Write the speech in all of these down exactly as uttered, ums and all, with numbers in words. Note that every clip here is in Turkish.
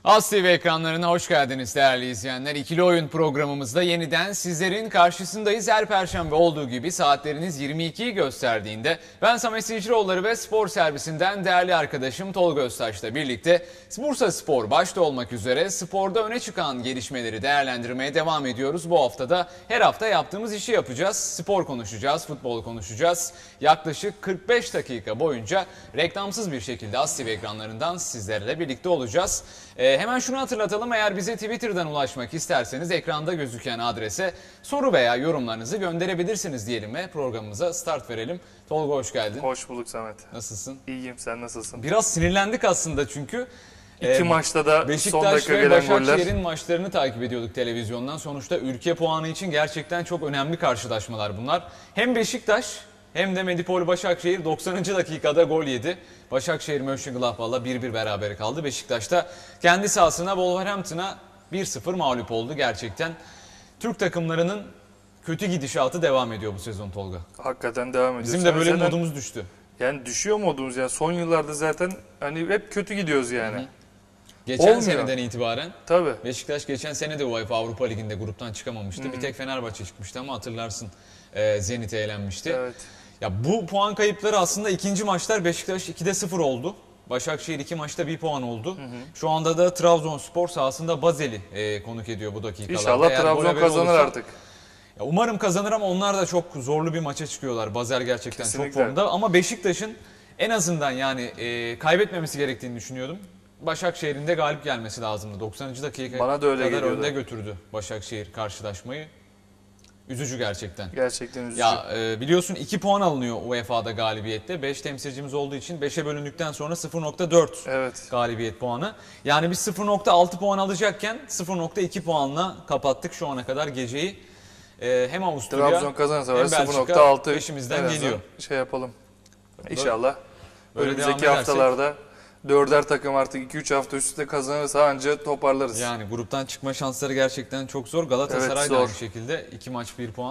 As T V ekranlarına hoş geldiniz değerli izleyenler. İkili Oyun programımızda yeniden sizlerin karşısındayız. Her perşembe olduğu gibi saatleriniz yirmi ikiyi gösterdiğinde ben Samet Sicioğulları ve spor servisinden değerli arkadaşım Tolga Öztaş'la birlikte Bursa Spor başta olmak üzere sporda öne çıkan gelişmeleri değerlendirmeye devam ediyoruz. Bu hafta da her hafta yaptığımız işi yapacağız. Spor konuşacağız, futbol konuşacağız. Yaklaşık kırk beş dakika boyunca reklamsız bir şekilde As T V ekranlarından sizlerle birlikte olacağız. Ee, hemen şunu hatırlatalım, eğer bize Twitter'dan ulaşmak isterseniz ekranda gözüken adrese soru veya yorumlarınızı gönderebilirsiniz diyelim ve programımıza start verelim. Tolga hoş geldin. Hoş bulduk Samet. Nasılsın? İyiyim, sen nasılsın? Biraz sinirlendik aslında çünkü. İki e, maçta da Beşiktaş son dakika ve gelen goller. Başakşehir'in maçlarını takip ediyorduk televizyondan. Sonuçta ülke puanı için gerçekten çok önemli karşılaşmalar bunlar. Hem Beşiktaş hem de Medipol Başakşehir doksanıncı dakikada gol yedi. Başakşehir Mönchengladbach'la bir bir berabere kaldı. Beşiktaş da kendi sahasına Wolverhampton'a bir sıfır mağlup oldu gerçekten. Türk takımlarının kötü gidişatı devam ediyor bu sezon Tolga. Hakikaten devam ediyor. Bizim de böyle zaten, modumuz düştü. Yani düşüyor modumuz yani son yıllarda zaten hani hep kötü gidiyoruz yani. Hı hı. Geçen Olmuyor. seneden itibaren Tabii. Beşiktaş geçen sene de UEFA Avrupa Ligi'nde gruptan çıkamamıştı. Hı hı. Bir tek Fenerbahçe çıkmıştı ama hatırlarsın e, Zenit'e elenmişti. Evet. Ya bu puan kayıpları aslında ikinci maçlar Beşiktaş ikide sıfır oldu. Başakşehir iki maçta bir puan oldu. Hı hı. Şu anda da Trabzonspor sahasında Bazel'i e, konuk ediyor bu dakikalarda. İnşallah Eğer Trabzon kazanır olursa, artık. Ya umarım kazanır ama onlar da çok zorlu bir maça çıkıyorlar. Bazel gerçekten Kesinlikle. çok formda ama Beşiktaş'ın en azından yani e, kaybetmemesi gerektiğini düşünüyordum. Başakşehir'in de galip gelmesi lazımdı. doksanıncı dakika Bana da öyle kadar geliyordu. önde götürdü Başakşehir karşılaşmayı. Üzücü gerçekten. Gerçekten üzücü. Ya e, biliyorsun iki puan alınıyor U E F A'da galibiyette. beş temsilcimiz olduğu için beşe bölündükten sonra sıfır nokta dört evet. galibiyet puanı. Yani biz sıfır nokta altı puan alacakken sıfır nokta iki puanla kapattık şu ana kadar geceyi. E, hem Avusturya Trabzon kazanırsa hem sıfır nokta altı peşimizden geliyor. Şey yapalım. İnşallah. Böyle önümüzdeki haftalarda dörder takım artık iki üç hafta üst üste kazanırsa anca toparlarız. Yani gruptan çıkma şansları gerçekten çok zor. Galatasaray evet, da aynı şekilde iki maç bir puan.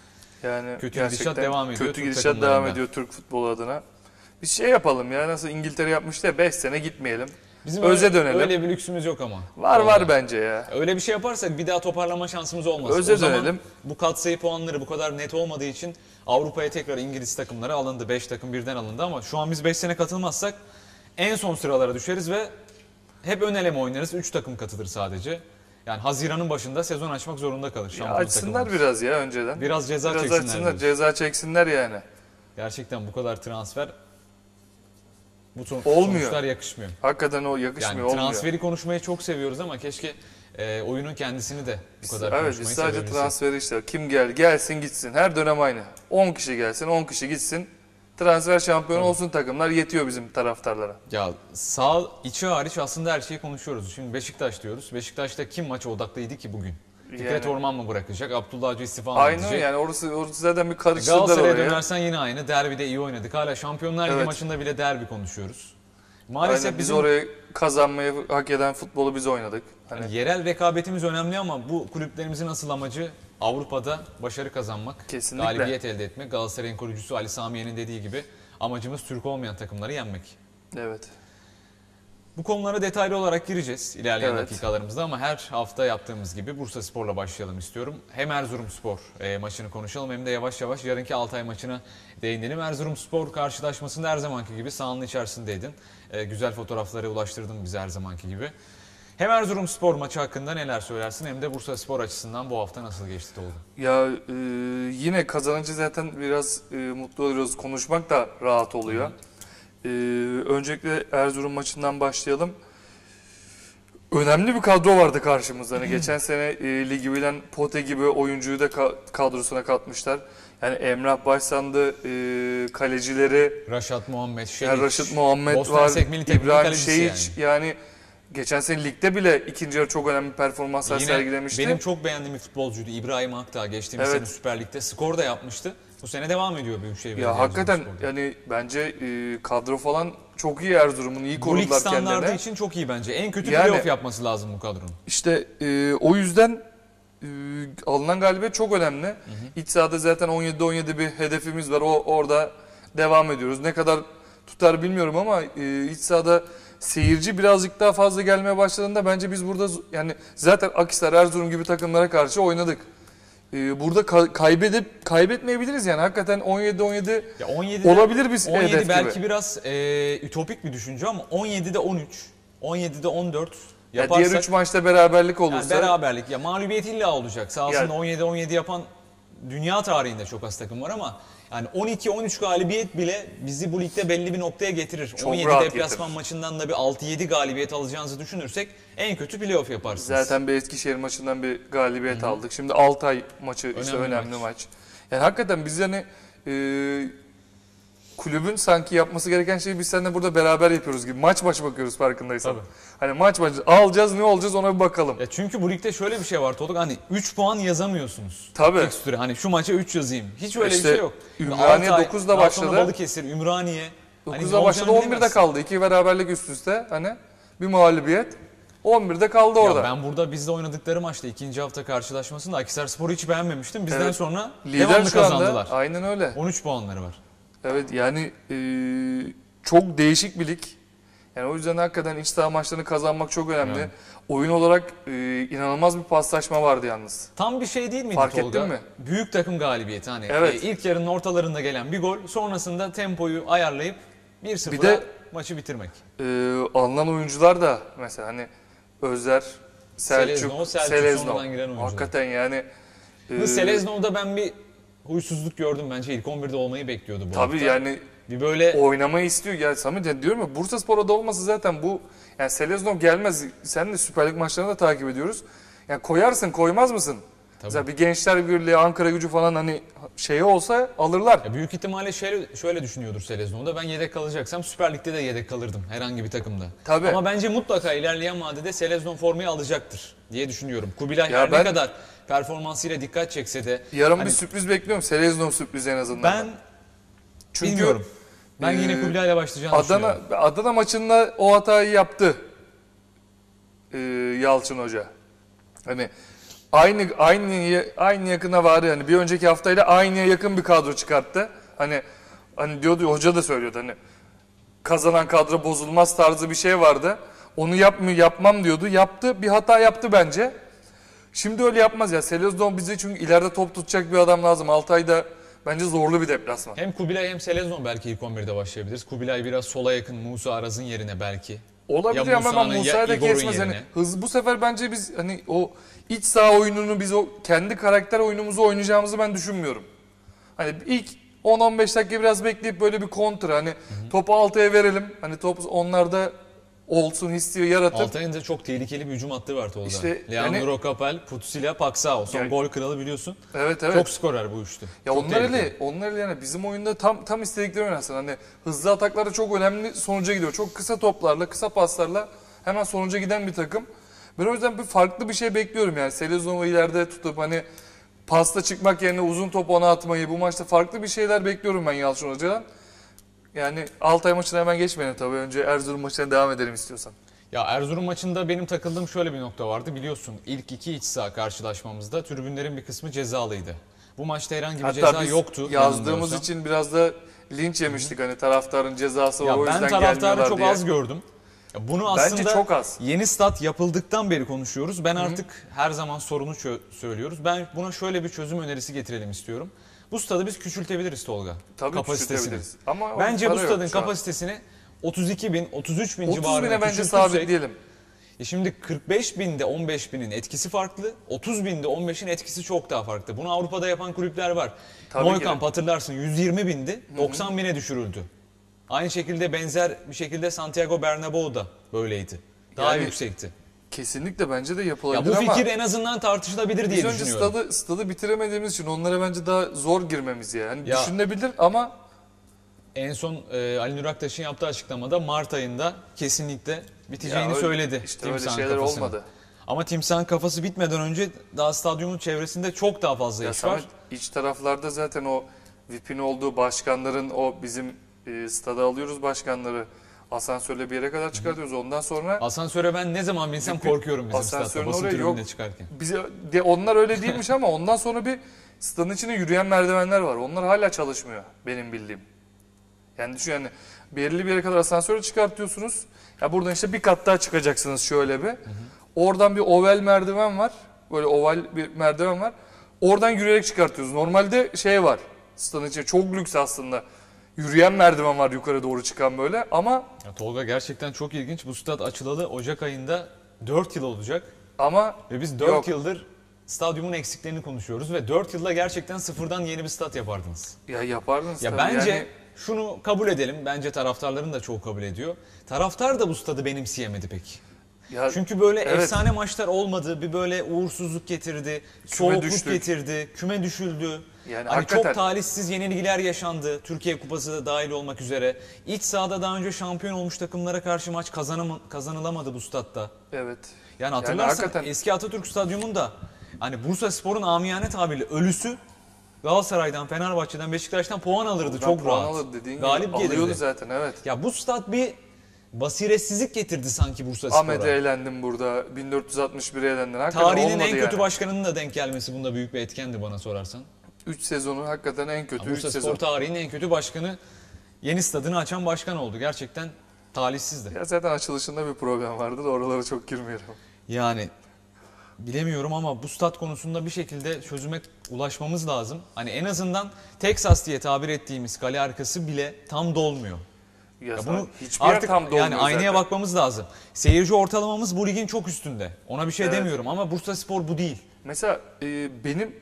Yani kötü gidişat devam ediyor. Kötü gidişat devam ediyor Türk futbolu adına. Bir şey yapalım ya, nasıl İngiltere yapmıştı ya, beş sene gitmeyelim. Bizim Öze öyle, dönelim. Öyle bir lüksümüz yok ama. Var Vallahi. var bence ya. Öyle bir şey yaparsak bir daha toparlama şansımız olmaz. Öze o zaman dönelim. Bu katsayı puanları bu kadar net olmadığı için Avrupa'ya tekrar İngiliz takımları alındı. beş takım birden alındı ama şu an biz beş sene katılmazsak en son sıralara düşeriz ve hep ön eleme oynarız. üç takım katılır sadece. Yani Haziran'ın başında sezon açmak zorunda kalır. Ya açsınlar takımımız. Biraz ya önceden. Biraz ceza biraz çeksinler. Açsınlar, ceza çeksinler yani. Gerçekten bu kadar transfer bu son, olmuyor. Sonuçlar yakışmıyor. Hakikaten o yakışmıyor, yani transferi olmuyor. konuşmayı çok seviyoruz ama keşke e, oyunun kendisini de bu kadar evet, konuşmayı biz sadece sevebilsek. transferi işte kim gel gelsin gitsin. Her dönem aynı. on kişi gelsin, on kişi gitsin. Transfer şampiyonu evet. olsun takımlar, yetiyor bizim taraftarlara. Ya sağ içi hariç aslında her şeyi konuşuyoruz. Şimdi Beşiktaş diyoruz. Beşiktaş'ta kim maça odaklıydı ki bugün? Fikret yani. Orman mı bırakacak? Abdullah Avcı istifa mı edecek? Aynı yani orası, orası zaten bir karıştırdılar oraya. Galatasaray'a dönersen yine aynı. Derbide iyi oynadık. Hala Şampiyonlar Ligi evet. maçında bile derbi konuşuyoruz. Maalesef Aynen, biz bizim... oraya kazanmayı hak eden futbolu biz oynadık. Hani... Yani yerel rekabetimiz önemli ama bu kulüplerimizin asıl amacı Avrupa'da başarı kazanmak, kesinlikle. Galibiyet elde etmek. Galatasaray'ın kurucusu Ali Samiye'nin dediği gibi amacımız Türk olmayan takımları yenmek. Evet. Bu konulara detaylı olarak gireceğiz ilerleyen evet. dakikalarımızda ama her hafta yaptığımız gibi Bursa Spor'la başlayalım istiyorum. Hem Erzurum Spor e, maçını konuşalım hem de yavaş yavaş yarınki Altay maçına değinelim. Erzurum Spor karşılaşmasında her zamanki gibi sahanın içerisindeydin. E, güzel fotoğrafları ulaştırdın bize her zamanki gibi. Hem Erzurum Spor maçı hakkında neler söylersin hem de Bursa Spor açısından bu hafta nasıl geçti Tolga? Ya e, yine kazanınca zaten biraz e, mutlu oluyoruz. Konuşmak da rahat oluyor. Hı. Ee, öncelikle Erzurum maçından başlayalım. Önemli bir kadro vardı karşımızda. Yani geçen sene e, ligi bilen Pote gibi oyuncuyu da ka kadrosuna katmışlar. Yani Emrah Başsandı, e, kalecileri Raşat Muhammed, Şehiç, yani Raşat Muhammed Bostan var, İbrahim Şehiç yani. yani geçen sene ligde bile ikinci yarı çok önemli performanslar Yine sergilemişti. Benim çok beğendiğim bir futbolcuydu İbrahim Akdağ. Geçtiğimiz evet. sene Süper Lig'de skor da yapmıştı. Bu sene devam ediyor Büyükşehir Belediye. Ya hakikaten yani bence e, kadro falan çok iyi Erzurum'un, iyi korudular kendilerine. Bu lig standardı kendilerine. için çok iyi bence. En kötü yani, playoff yapması lazım bu kadronun. İşte e, o yüzden e, alınan galibiyet çok önemli. Hı hı. İç sahada zaten on yedide on yedi bir hedefimiz var. O orada devam ediyoruz. Ne kadar tutar bilmiyorum ama e, iç sahada seyirci birazcık daha fazla gelmeye başladığında bence biz burada yani zaten Akhisar, Erzurum gibi takımlara karşı oynadık. Ee, burada ka- kaybedip kaybetmeyebiliriz yani hakikaten on yedi on yedi Ya on yedide, olabilir bir on yedi hedef belki gibi. biraz e, ütopik bir düşünce ama on yedide on üç, on yedide on dört Ya yaparsak diğer üç maçta beraberlik yani olursa beraberlik ya mağlubiyet illa olacak. Sahasında Yani- on yedi on yedi yapan dünya tarihinde çok az takım var ama yani on iki on üç galibiyet bile bizi bu ligde belli bir noktaya getirir. Çok on yedi rahat deplasman getirir. maçından da bir altı yedi galibiyet alacağınızı düşünürsek en kötü playoff yaparsınız. zaten bir Eskişehir maçından bir galibiyet aldık. Şimdi Altay maçı işte Önemli önemli maç. maç. Yani hakikaten biz hani e, kulübün sanki yapması gereken şeyi biz seninle burada beraber yapıyoruz gibi. Maç maç bakıyoruz farkındaysan. Tabii. Hani maç maç alacağız ne olacağız ona bir bakalım. Ya çünkü bu ligde şöyle bir şey var Tolga, hani üç puan yazamıyorsunuz. Tabii. Fikstüre hani şu maça üç yazayım. Hiç öyle İşte bir şey yok. Ümraniye Altay, dokuzda daha sonra başladı. Balıkesir, Ümraniye. Hani dokuzda ne başladı olacağını on birde bilemezsin. kaldı. İki beraberlik üst üste hani bir mağlubiyet. on birde kaldı Ya orada. ben burada bizde oynadıkları maçta ikinci hafta karşılaşmasında Akhisarspor'u hiç beğenmemiştim. Bizden Evet. sonra Lider devamlı şu anda. kazandılar. Aynen öyle. on üç puanları var. Evet yani e, çok değişik bir lig. Yani o yüzden hakikaten iç saha maçlarını kazanmak çok önemli. Evet. Oyun olarak e, inanılmaz bir paslaşma vardı yalnız. Tam bir şey değil miydi Fark Tolga? ettin mi? Büyük takım galibiyeti hani. Evet. E, ilk yarının ortalarında gelen bir gol, sonrasında tempoyu ayarlayıp bir sıfıra Bir de- maçı bitirmek. E, alınan oyuncular da mesela hani Özer, Selçuk, Selezno, Selçuk Selezno. sonradan giren oyuncular. Hakikaten yani e, Selezno'da ben bir huysuzluk gördüm, bence ilk on birde olmayı bekliyordu bu tabii hafta. yani Bir böyle oynamayı istiyor. Ya Samet yani diyorum ya Bursaspor'da olmasa zaten bu yani Selezno gelmez. Sen de Süper Lig maçlarını da takip ediyoruz. Yani koyarsın koymaz mısın? Tabii. Mesela bir Gençler Birliği, Ankara Gücü falan hani şeyi olsa alırlar. ya büyük ihtimalle şöyle, şöyle düşünüyordur Selezno'da. Ben yedek kalacaksam Süper Lig'de de yedek kalırdım herhangi bir takımda. Tabii. Ama bence mutlaka ilerleyen vadede Selezno formayı alacaktır diye düşünüyorum. Kubilay Ya her ben- ne kadar performansıyla dikkat çekse de Yarın hani bir sürpriz bekliyorum. Selezno sürprizi en azından. ben Çünkü bilmiyorum. Ben yine e, Kubilay'la başlayacağını Adana düşünüyorum. Adana maçında o hatayı yaptı. E, Yalçın Hoca. Hani aynı aynı aynı yakına varı yani bir önceki haftayla aynıya yakın bir kadro çıkarttı. Hani hani diyordu hoca da söylüyordu hani kazanan kadro bozulmaz tarzı bir şey vardı. Onu yapmıyor yapmam diyordu. Yaptı. Bir hata yaptı bence. Şimdi öyle yapmaz ya. Selezno bize çünkü ileride top tutacak bir adam lazım. Altay'da bence zorlu bir deplasman. Hem Kubilay hem Selezno belki ilk on birde başlayabiliriz. Kubilay biraz sola yakın, Musa Araz'ın yerine belki. Olabilir Ya ama ben Musa'nın ya Musa'ya da Igor'un kesmez. Hani yerine. hız bu sefer bence biz hani o iç saha oyununu biz o kendi karakter oyunumuzu oynayacağımızı ben düşünmüyorum. Hani ilk on on beş dakika biraz bekleyip böyle bir kontra hani topu Altay'a verelim. Hani top onlarda olsun hissi yaratır. Altay'ın da çok tehlikeli bir hücum hattı var Tolga. İşte Leandro yani- Capel, Putsila, Paksao. Son Yani- gol kralı biliyorsun. Evet evet. Çok skorer bu üçlü. Ya Çok onlar tehlikeli. öyle, onlar öyle yani bizim oyunda tam tam istedikleri oynasın. Hani hızlı ataklarda çok önemli sonuca gidiyor. Çok kısa toplarla, kısa paslarla hemen sonuca giden bir takım. Ben o yüzden bir farklı bir şey bekliyorum yani. Seleznov'u ileride tutup hani pasta çıkmak yerine uzun top ona atmayı, bu maçta farklı bir şeyler bekliyorum ben Yalçın Hoca'dan. Yani Altay maçına hemen geçmeyelim tabii. Önce Erzurum maçına devam edelim istiyorsan. Ya Erzurum maçında benim takıldığım şöyle bir nokta vardı. Biliyorsun ilk iki iç saha karşılaşmamızda tribünlerin bir kısmı cezalıydı. Bu maçta herhangi bir Hatta ceza biz yoktu. yazdığımız yanılmıyorsam. için biraz da linç yemiştik. Hani taraftarın cezası var Ya o ben yüzden taraftarı gelmiyorlar çok diye. az gördüm. Ya bunu Bence aslında çok az. yeni stat yapıldıktan beri konuşuyoruz. Ben artık her zaman sorunu çö- söylüyoruz. Ben buna şöyle bir çözüm önerisi getirelim istiyorum. Bu stadı biz küçültebiliriz Tolga. Tabii kapasitesini. küçültebiliriz. Ama Bence bu para yok stadın şu an. kapasitesini otuz iki bin, otuz üç bin otuz civarına bine bence küçültürsek- sabitleyelim. E şimdi kırk beş binde on beş binin etkisi farklı, otuz binde on beşin etkisi çok daha farklı. Bunu Avrupa'da yapan kulüpler var. Tabii Neukamp ki. hatırlarsın yüz yirmi bindi, doksan bine düşürüldü. Aynı şekilde benzer bir şekilde Santiago Bernabéu da böyleydi. Daha Yani yüksekti. Kesinlikle bence de Ya yapılabilir bu ama fikir en azından tartışılabilir diye biz önce düşünüyorum. stadı, stadı bitiremediğimiz için onlara bence daha zor girmemiz yani. Ya- Düşünülebilir ama En son e, Ali Nur Aktaş'ın yaptığı açıklamada Mart ayında kesinlikle biteceğini Ya öyle- söyledi. işte öyle Timsah'ın şeyler kafasının. olmadı. Ama Timsah'ın kafası bitmeden önce daha stadyumun çevresinde çok daha fazla Ya iş var. Samet, iç taraflarda zaten o V I P'in olduğu başkanların o bizim e, stada alıyoruz başkanları asansörle bir yere kadar çıkartıyoruz. Ondan sonra Asansöre ben ne zaman binsem korkuyorum bizim Asansörün statta basın oraya tribününe yok. çıkarken. bize de, onlar öyle değilmiş ama ondan sonra bir stadın içinde yürüyen merdivenler var. Onlar hala çalışmıyor benim bildiğim. Yani düşün yani belirli bir yere kadar asansöre çıkartıyorsunuz. Ya buradan işte bir kat daha çıkacaksınız şöyle bir. Hı hı. Oradan bir oval merdiven var. Böyle oval bir merdiven var. Oradan yürüyerek çıkartıyoruz. Normalde şey var. Stadın içinde çok lüks aslında. Yürüyen merdiven var yukarı doğru çıkan böyle ama... Ya Tolga gerçekten çok ilginç. Bu stat açılalı Ocak ayında dört yıl olacak. Ama ve biz dört yok. yıldır stadyumun eksiklerini konuşuyoruz ve dört yılda gerçekten sıfırdan yeni bir stat yapardınız. Ya yapardınız ya tabii. Bence yani... şunu kabul edelim. Bence taraftarların da çoğu kabul ediyor. Taraftar da bu stadı benimseyemedi pek. Ya, Çünkü böyle evet. efsane maçlar olmadı. Bir böyle uğursuzluk getirdi. Soğukluk düştük. getirdi. Küme düşüldü. Yani hani çok talihsiz yenilgiler yaşandı. Türkiye Kupası da dahil olmak üzere. İç sahada daha önce şampiyon olmuş takımlara karşı maç kazanam kazanılamadı bu statta. Evet. Yani hatırlarsan yani eski Atatürk Stadyumunda hani Bursaspor'un amiyane tabirle ölüsü Galatasaray'dan, Fenerbahçe'den, Beşiktaş'tan puan alırdı. Oradan çok puan rahat. Alırdı dediğin Galip gibi gelirdi. zaten evet. Ya bu stat bir basiretsizlik getirdi sanki Bursaspor'a. Ahmet'e eğlendim burada. bin dört yüz altmış bire eğlendin. Hakikaten Tarihinin en kötü yani. başkanının da denk gelmesi bunda büyük bir etkendi bana sorarsan. üç sezonu hakikaten en kötü üç sezon. Bursaspor tarihinin en kötü başkanı yeni stadını açan başkan oldu. Gerçekten talihsizdi. Ya zaten açılışında bir problem vardı da oralara çok girmeyelim. Yani bilemiyorum ama bu stat konusunda bir şekilde çözüme ulaşmamız lazım. Hani en azından Texas diye tabir ettiğimiz kale arkası bile tam dolmuyor. Ya, ya bunu artık tam yani aynaya zaten. bakmamız lazım. Seyirci ortalamamız bu ligin çok üstünde. Ona bir şey evet. demiyorum ama Bursaspor bu değil. Mesela e, benim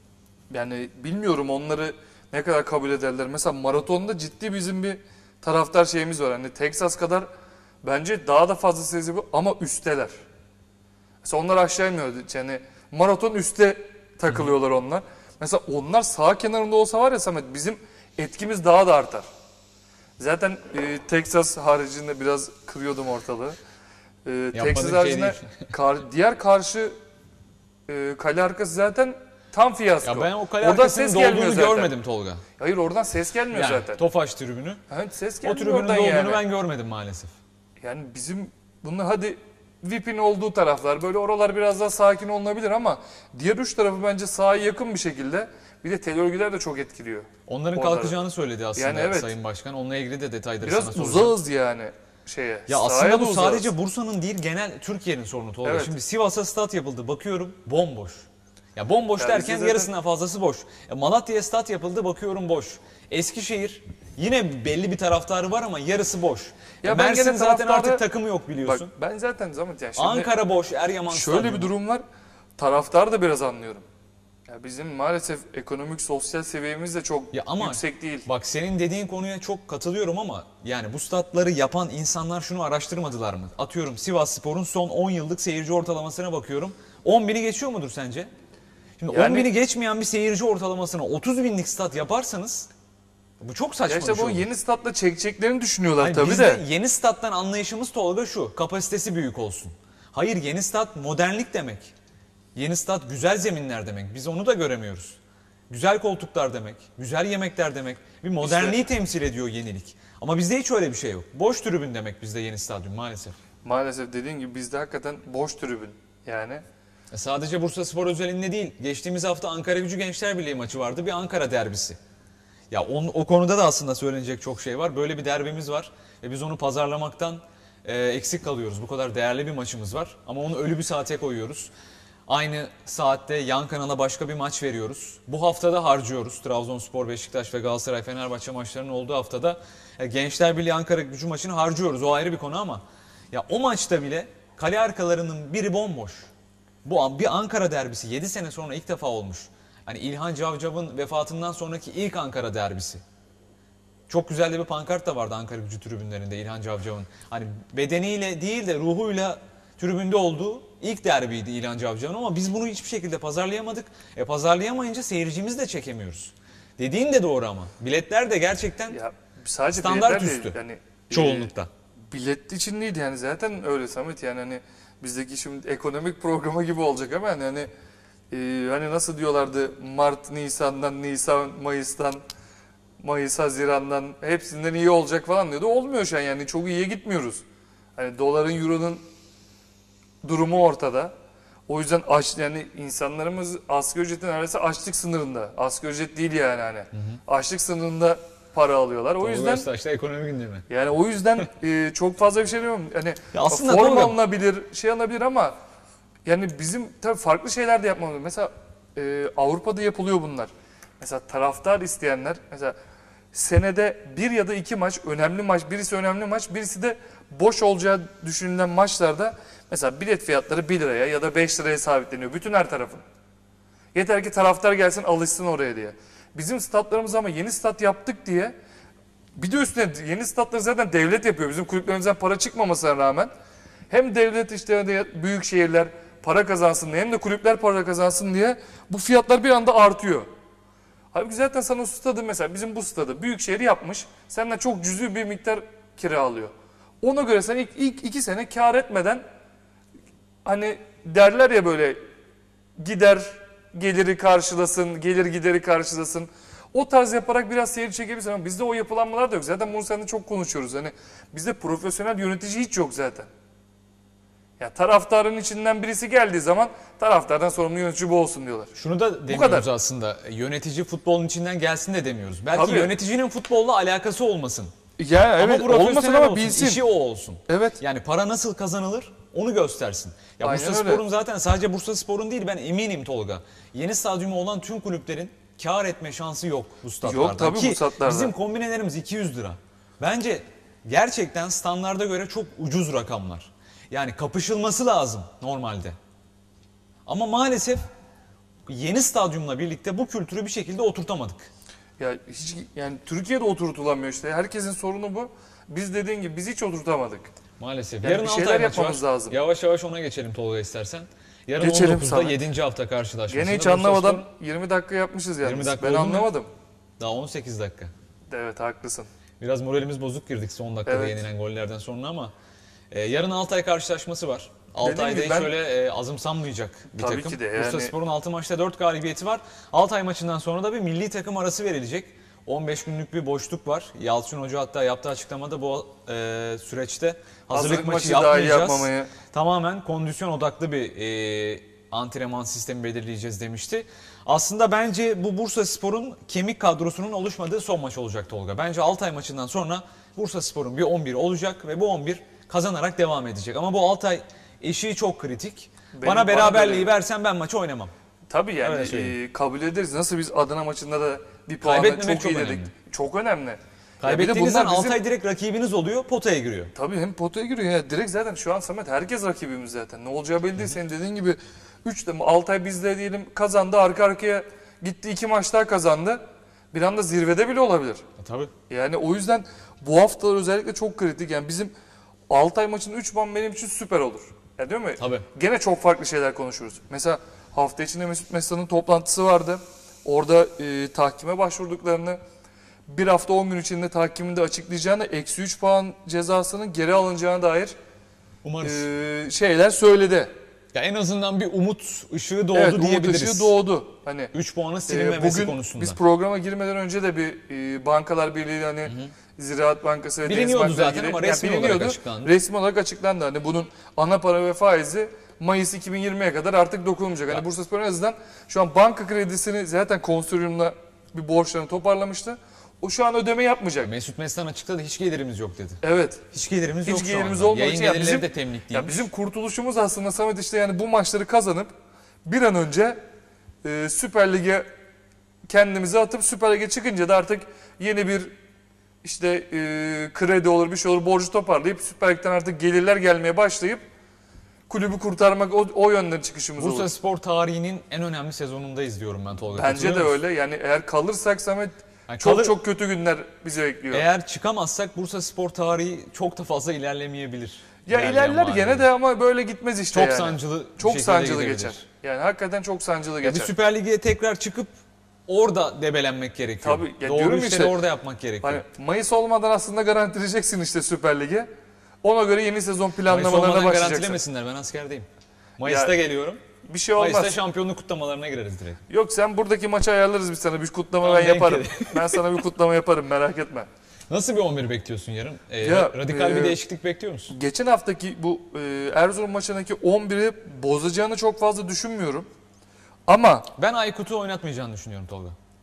yani bilmiyorum onları ne kadar kabul ederler. Mesela maratonda ciddi bizim bir taraftar şeyimiz var. Hani Texas kadar bence daha da fazla seyirci bu ama üsteler. Mesela onlar aşağı inmiyor. Yani maraton üste takılıyorlar Hı-hı. onlar. Mesela onlar sağ kenarında olsa var ya Samet bizim etkimiz daha da artar. Zaten e, Texas haricinde biraz kırıyordum ortalığı. E, Texas haricinde şey kar, diğer karşı e, kale arkası zaten tam fiyasko. Ya ben o kale oradan arkasının dolduğunu görmedim Tolga. Hayır oradan ses gelmiyor yani, zaten. Tofaş tribünü. Evet ses gelmiyor. O tribünün oradan dolduğunu yani. ben görmedim maalesef. Yani bizim bunu hadi V I P'in olduğu taraflar böyle oralar biraz daha sakin olunabilir ama diğer üç tarafı bence sahaya yakın bir şekilde bir de tel örgüler de çok etkiliyor. Onların Oraları. kalkacağını söyledi aslında yani evet. Sayın Başkan. Onunla ilgili de detayları biraz sana soracağım. Biraz uzağız yani şeye. Ya aslında bu sadece Bursa'nın değil genel Türkiye'nin sorunu Tolga. Evet. Şimdi Sivas'a stat yapıldı bakıyorum bomboş. Ya bomboş yani derken zaten... yarısından fazlası boş. Ya Malatya'ya stat yapıldı bakıyorum boş. Eskişehir yine belli bir taraftarı var ama yarısı boş. Ya, ya Mersin zaten taraftarı... artık takımı yok biliyorsun. Bak ben zaten zaman yani şimdi Ankara boş, Eryaman şöyle stadyumu. bir durum var. Taraftarı da biraz anlıyorum. Ya bizim maalesef ekonomik sosyal seviyemiz de çok ya ama, yüksek değil. Bak senin dediğin konuya çok katılıyorum ama yani bu statları yapan insanlar şunu araştırmadılar mı? Atıyorum Sivasspor'un son on yıllık seyirci ortalamasına bakıyorum. on bini geçiyor mudur sence? Şimdi yani, on bini geçmeyen bir seyirci ortalamasına otuz binlik stat yaparsanız bu çok saçma işte bir şey bu olur. Yeni statla çekeceklerini düşünüyorlar yani tabii biz de. de. Yeni stattan anlayışımız Tolga şu, kapasitesi büyük olsun. Hayır yeni stat modernlik demek. Yeni stat güzel zeminler demek. Biz onu da göremiyoruz. Güzel koltuklar demek, güzel yemekler demek. Bir modernliği işte, temsil ediyor yenilik. Ama bizde hiç öyle bir şey yok. Boş tribün demek bizde yeni stadyum maalesef. Maalesef dediğin gibi bizde hakikaten boş tribün yani. E sadece Bursaspor özelinde değil. Geçtiğimiz hafta Ankaragücü Gençler Birliği maçı vardı. Bir Ankara derbisi. Ya on, o konuda da aslında söylenecek çok şey var. Böyle bir derbimiz var. Ve biz onu pazarlamaktan e, eksik kalıyoruz. Bu kadar değerli bir maçımız var. Ama onu ölü bir saate koyuyoruz. Aynı saatte yan kanala başka bir maç veriyoruz. Bu haftada harcıyoruz. Trabzonspor, Beşiktaş ve Galatasaray, Fenerbahçe maçlarının olduğu haftada e, Gençler Birliği Ankaragücü maçını harcıyoruz. O ayrı bir konu ama ya o maçta bile kale arkalarının biri bomboş. Bu bir Ankara derbisi yedi sene sonra ilk defa olmuş. Hani İlhan Cavcav'ın vefatından sonraki ilk Ankara derbisi. Çok güzel de bir pankart da vardı Ankaragücü tribünlerinde İlhan Cavcav'ın. Hani bedeniyle değil de ruhuyla tribünde olduğu ilk derbiydi İlhan Cavcav'ın ama biz bunu hiçbir şekilde pazarlayamadık. E pazarlayamayınca seyircimizi de çekemiyoruz. Dediğin de doğru ama. Biletler de gerçekten ya, sadece standart üstü. Değil, yani, çoğunlukta. E, bilet için değil yani zaten öyle Samet yani hani bizdeki şimdi ekonomik programı gibi olacak ama yani hani e, hani nasıl diyorlardı Mart, Nisan'dan, Nisan, Mayıs'tan, Mayıs, Haziran'dan hepsinden iyi olacak falan diyordu. Olmuyor şu an yani çok iyiye gitmiyoruz. Hani doların, euronun durumu ortada. O yüzden aç yani insanlarımız asgari ücretin neredeyse açlık sınırında. Asgari ücret değil yani hani. Hı hı. Açlık sınırında para alıyorlar. O Tolga yüzden Öztaş'ta ekonomi gündemi. yani o yüzden e, çok fazla bir şey demiyorum. Hani Ya aslında form Tolga- alınabilir, şey alınabilir ama yani bizim tabii farklı şeyler de yapmamız. Mesela e, Avrupa'da yapılıyor bunlar. Mesela taraftar isteyenler mesela senede bir ya da iki maç, önemli maç, birisi önemli maç, birisi de boş olacağı düşünülen maçlarda mesela bilet fiyatları bir liraya ya da beş liraya sabitleniyor. Bütün her tarafın. Yeter ki taraftar gelsin, alışsın oraya diye. Bizim statlarımız ama yeni stat yaptık diye, bir de üstüne yeni statları zaten devlet yapıyor. Bizim kulüplerimizden para çıkmamasına rağmen hem devlet işte hani büyük şehirler para kazansın diye hem de kulüpler para kazansın diye bu fiyatlar bir anda artıyor. Halbuki zaten sana o stadı, mesela bizim bu stadı büyükşehir yapmış, senden çok cüzi bir miktar kira alıyor. Ona göre sen ilk, ilk iki sene kar etmeden, hani derler ya böyle, gider geliri karşılasın, gelir gideri karşılasın. O tarz yaparak biraz seyir çekebilirsin ama bizde o yapılanmalar da yok. Zaten bunu seninle çok konuşuyoruz. Hani bizde profesyonel yönetici hiç yok zaten. Ya taraftarın içinden birisi geldiği zaman taraftardan sorumlu yönetici bu olsun diyorlar. Şunu da demiyoruz kadar. aslında. Yönetici futbolun içinden gelsin de demiyoruz. Belki Tabii. yöneticinin futbolla alakası olmasın. Ya evet, ama profesyonel olmasın ama olsun, bilsin. işi o olsun. Evet. Yani para nasıl kazanılır onu göstersin. Ya Aynen Bursa öyle. Spor'un zaten sadece Bursa Spor'un değil, ben eminim Tolga. Yeni stadyumu olan tüm kulüplerin kar etme şansı yok bu statlardan. Yok tabii Ki bu statlarda. bizim kombinelerimiz iki yüz lira. Bence gerçekten standarda göre çok ucuz rakamlar. Yani kapışılması lazım normalde. Ama maalesef yeni stadyumla birlikte bu kültürü bir şekilde oturtamadık. Ya hiç, yani Türkiye'de oturtulamıyor işte. Herkesin sorunu bu. Biz dediğin gibi biz hiç oturtamadık. Maalesef. Yani Yarın bir Altay şeyler maçı yapmamız var. lazım. Yavaş yavaş ona geçelim Tolga istersen. Yarın Geçelim on dokuzda Samet. yedinci hafta karşılaşmasında. Gene hiç Bursa anlamadan Spor- yirmi dakika yapmışız yani. yirmi dakika Ben oldu mu? anlamadım. Daha on sekiz dakika. Evet haklısın. Biraz moralimiz bozuk girdik son dakikada Evet. yenilen gollerden sonra ama e, yarın Altay karşılaşması var. Altay'da gibi hiç ben- öyle e, azımsanmayacak bir Tabii takım. ki de yani- Bursa Spor'un altı maçta dört galibiyeti var. Altay maçından sonra da bir milli takım arası verilecek. on beş günlük bir boşluk var. Yalçın Hoca hatta yaptığı açıklamada bu e, süreçte hazırlık, Hazırlık maçı, maçı dahi yapmayacağız. yapmamayı. Tamamen kondisyon odaklı bir e, antrenman sistemi belirleyeceğiz demişti. Aslında bence bu Bursa Spor'un kemik kadrosunun oluşmadığı son maç olacak Tolga. Bence Altay maçından sonra Bursa Spor'un bir on bir olacak ve bu on bir kazanarak devam edecek. Ama bu Altay eşiği çok kritik. Benim- bana bana beraberliği göre- versen ben maçı oynamam. Tabii yani Öyle söyleyeyim. e, kabul ederiz. Nasıl biz Adana maçında da bir puanla Kaybetmemek çok iyi çok dedik. önemli. Çok önemli. Ya bir de Kaybettiğinizden bunlar bizim- Altay direkt rakibiniz oluyor, potaya giriyor. Tabii hem potaya giriyor ya. Direkt zaten şu an Samet herkes rakibimiz zaten. Ne olacağı belli değil. Senin dediğin gibi üç de Altay bizde diyelim kazandı. Arka arkaya gitti, iki maç daha kazandı. Bir anda zirvede bile olabilir. E, tabii. Yani o yüzden bu haftalar özellikle çok kritik. Yani bizim Altay maçının üç puan benim için süper olur. Ya değil mi? Tabii. Gene çok farklı şeyler konuşuruz. Mesela hafta içinde Mesut Mesut'un toplantısı vardı. Orada e, tahkime başvurduklarını, bir hafta on gün içinde tahkiminde açıklayacağını, eksi üç puan cezasının geri alınacağına dair Umarız. e, şeyler söyledi. Ya en azından bir umut ışığı doğdu Evet, umut diyebiliriz. ışığı doğdu. Hani üç puanın e, silinmemesi bugün konusunda. biz programa girmeden önce de bir e, Bankalar Birliği, hani Ziraat Bankası ve Deniz Biliniyordu Bank'la zaten ilgili- ama yani resmi olarak biliniyordu. açıklandı. Resmi olarak açıklandı. Hani bunun ana para ve faizi Mayıs iki bin yirmiye kadar artık dokunulmayacak. Hani Ya. Bursaspor en azından şu an banka kredisini zaten konsoryumla bir borçlarını toparlamıştı. O şu an ödeme yapmayacak. Mesut Mesut açıkladı, hiç gelirimiz yok dedi. Evet. Hiç gelirimiz yok Hiç şu gelirimiz anda. olmadığı Yayın için ya gelirleri bizim, de temlik değil. ya bizim kurtuluşumuz aslında Samet işte yani bu maçları kazanıp bir an önce e, Süper Lig'e kendimizi atıp Süper Lig'e çıkınca da artık yeni bir işte e, kredi olur, bir şey olur, borcu toparlayıp Süper Lig'den artık gelirler gelmeye başlayıp kulübü kurtarmak, o, o yönden çıkışımız Bursa olur. Spor tarihinin en önemli sezonundayız diyorum ben Tolga. Bence de Katılıyor musun? öyle. Yani eğer kalırsak Samet Yani çok kalır- çok kötü günler bizi bekliyor. Eğer çıkamazsak Bursa Spor tarihi çok da fazla ilerlemeyebilir. ya İlerleyen ilerler vadede. gene de ama böyle gitmez işte Çok yani. sancılı bir Çok şekilde sancılı gidebilir. geçer. Yani hakikaten çok sancılı Ya bir geçer. Süper Lig'e tekrar çıkıp orada debelenmek gerekiyor. Tabii, ya Doğru diyorum işleri işte, orada yapmak gerekiyor. Hani Mayıs olmadan aslında garantileyeceksin işte Süper Lig'e. Ona göre yeni sezon Mayıs planlamalarına olmadan başlayacaksın. garantilemesinler, ben askerdeyim. Mayıs'ta Ya, geliyorum. Bir şey olmaz. Mayıs'ta şampiyonluk kutlamalarına gireriz direkt. Yok sen buradaki maçı ayarlarız biz sana. Bir kutlama Tamam, ben denk yaparım. gelin. Ben sana bir kutlama yaparım, merak etme. Nasıl bir on bir bekliyorsun yarın? Ee, Ya, radikal bir e, değişiklik bekliyor musun? Geçen haftaki bu e, Erzurum maçındaki on biri bozacağını çok fazla düşünmüyorum. Ama Ben Aykut'u oynatmayacağını düşünüyorum Tolga.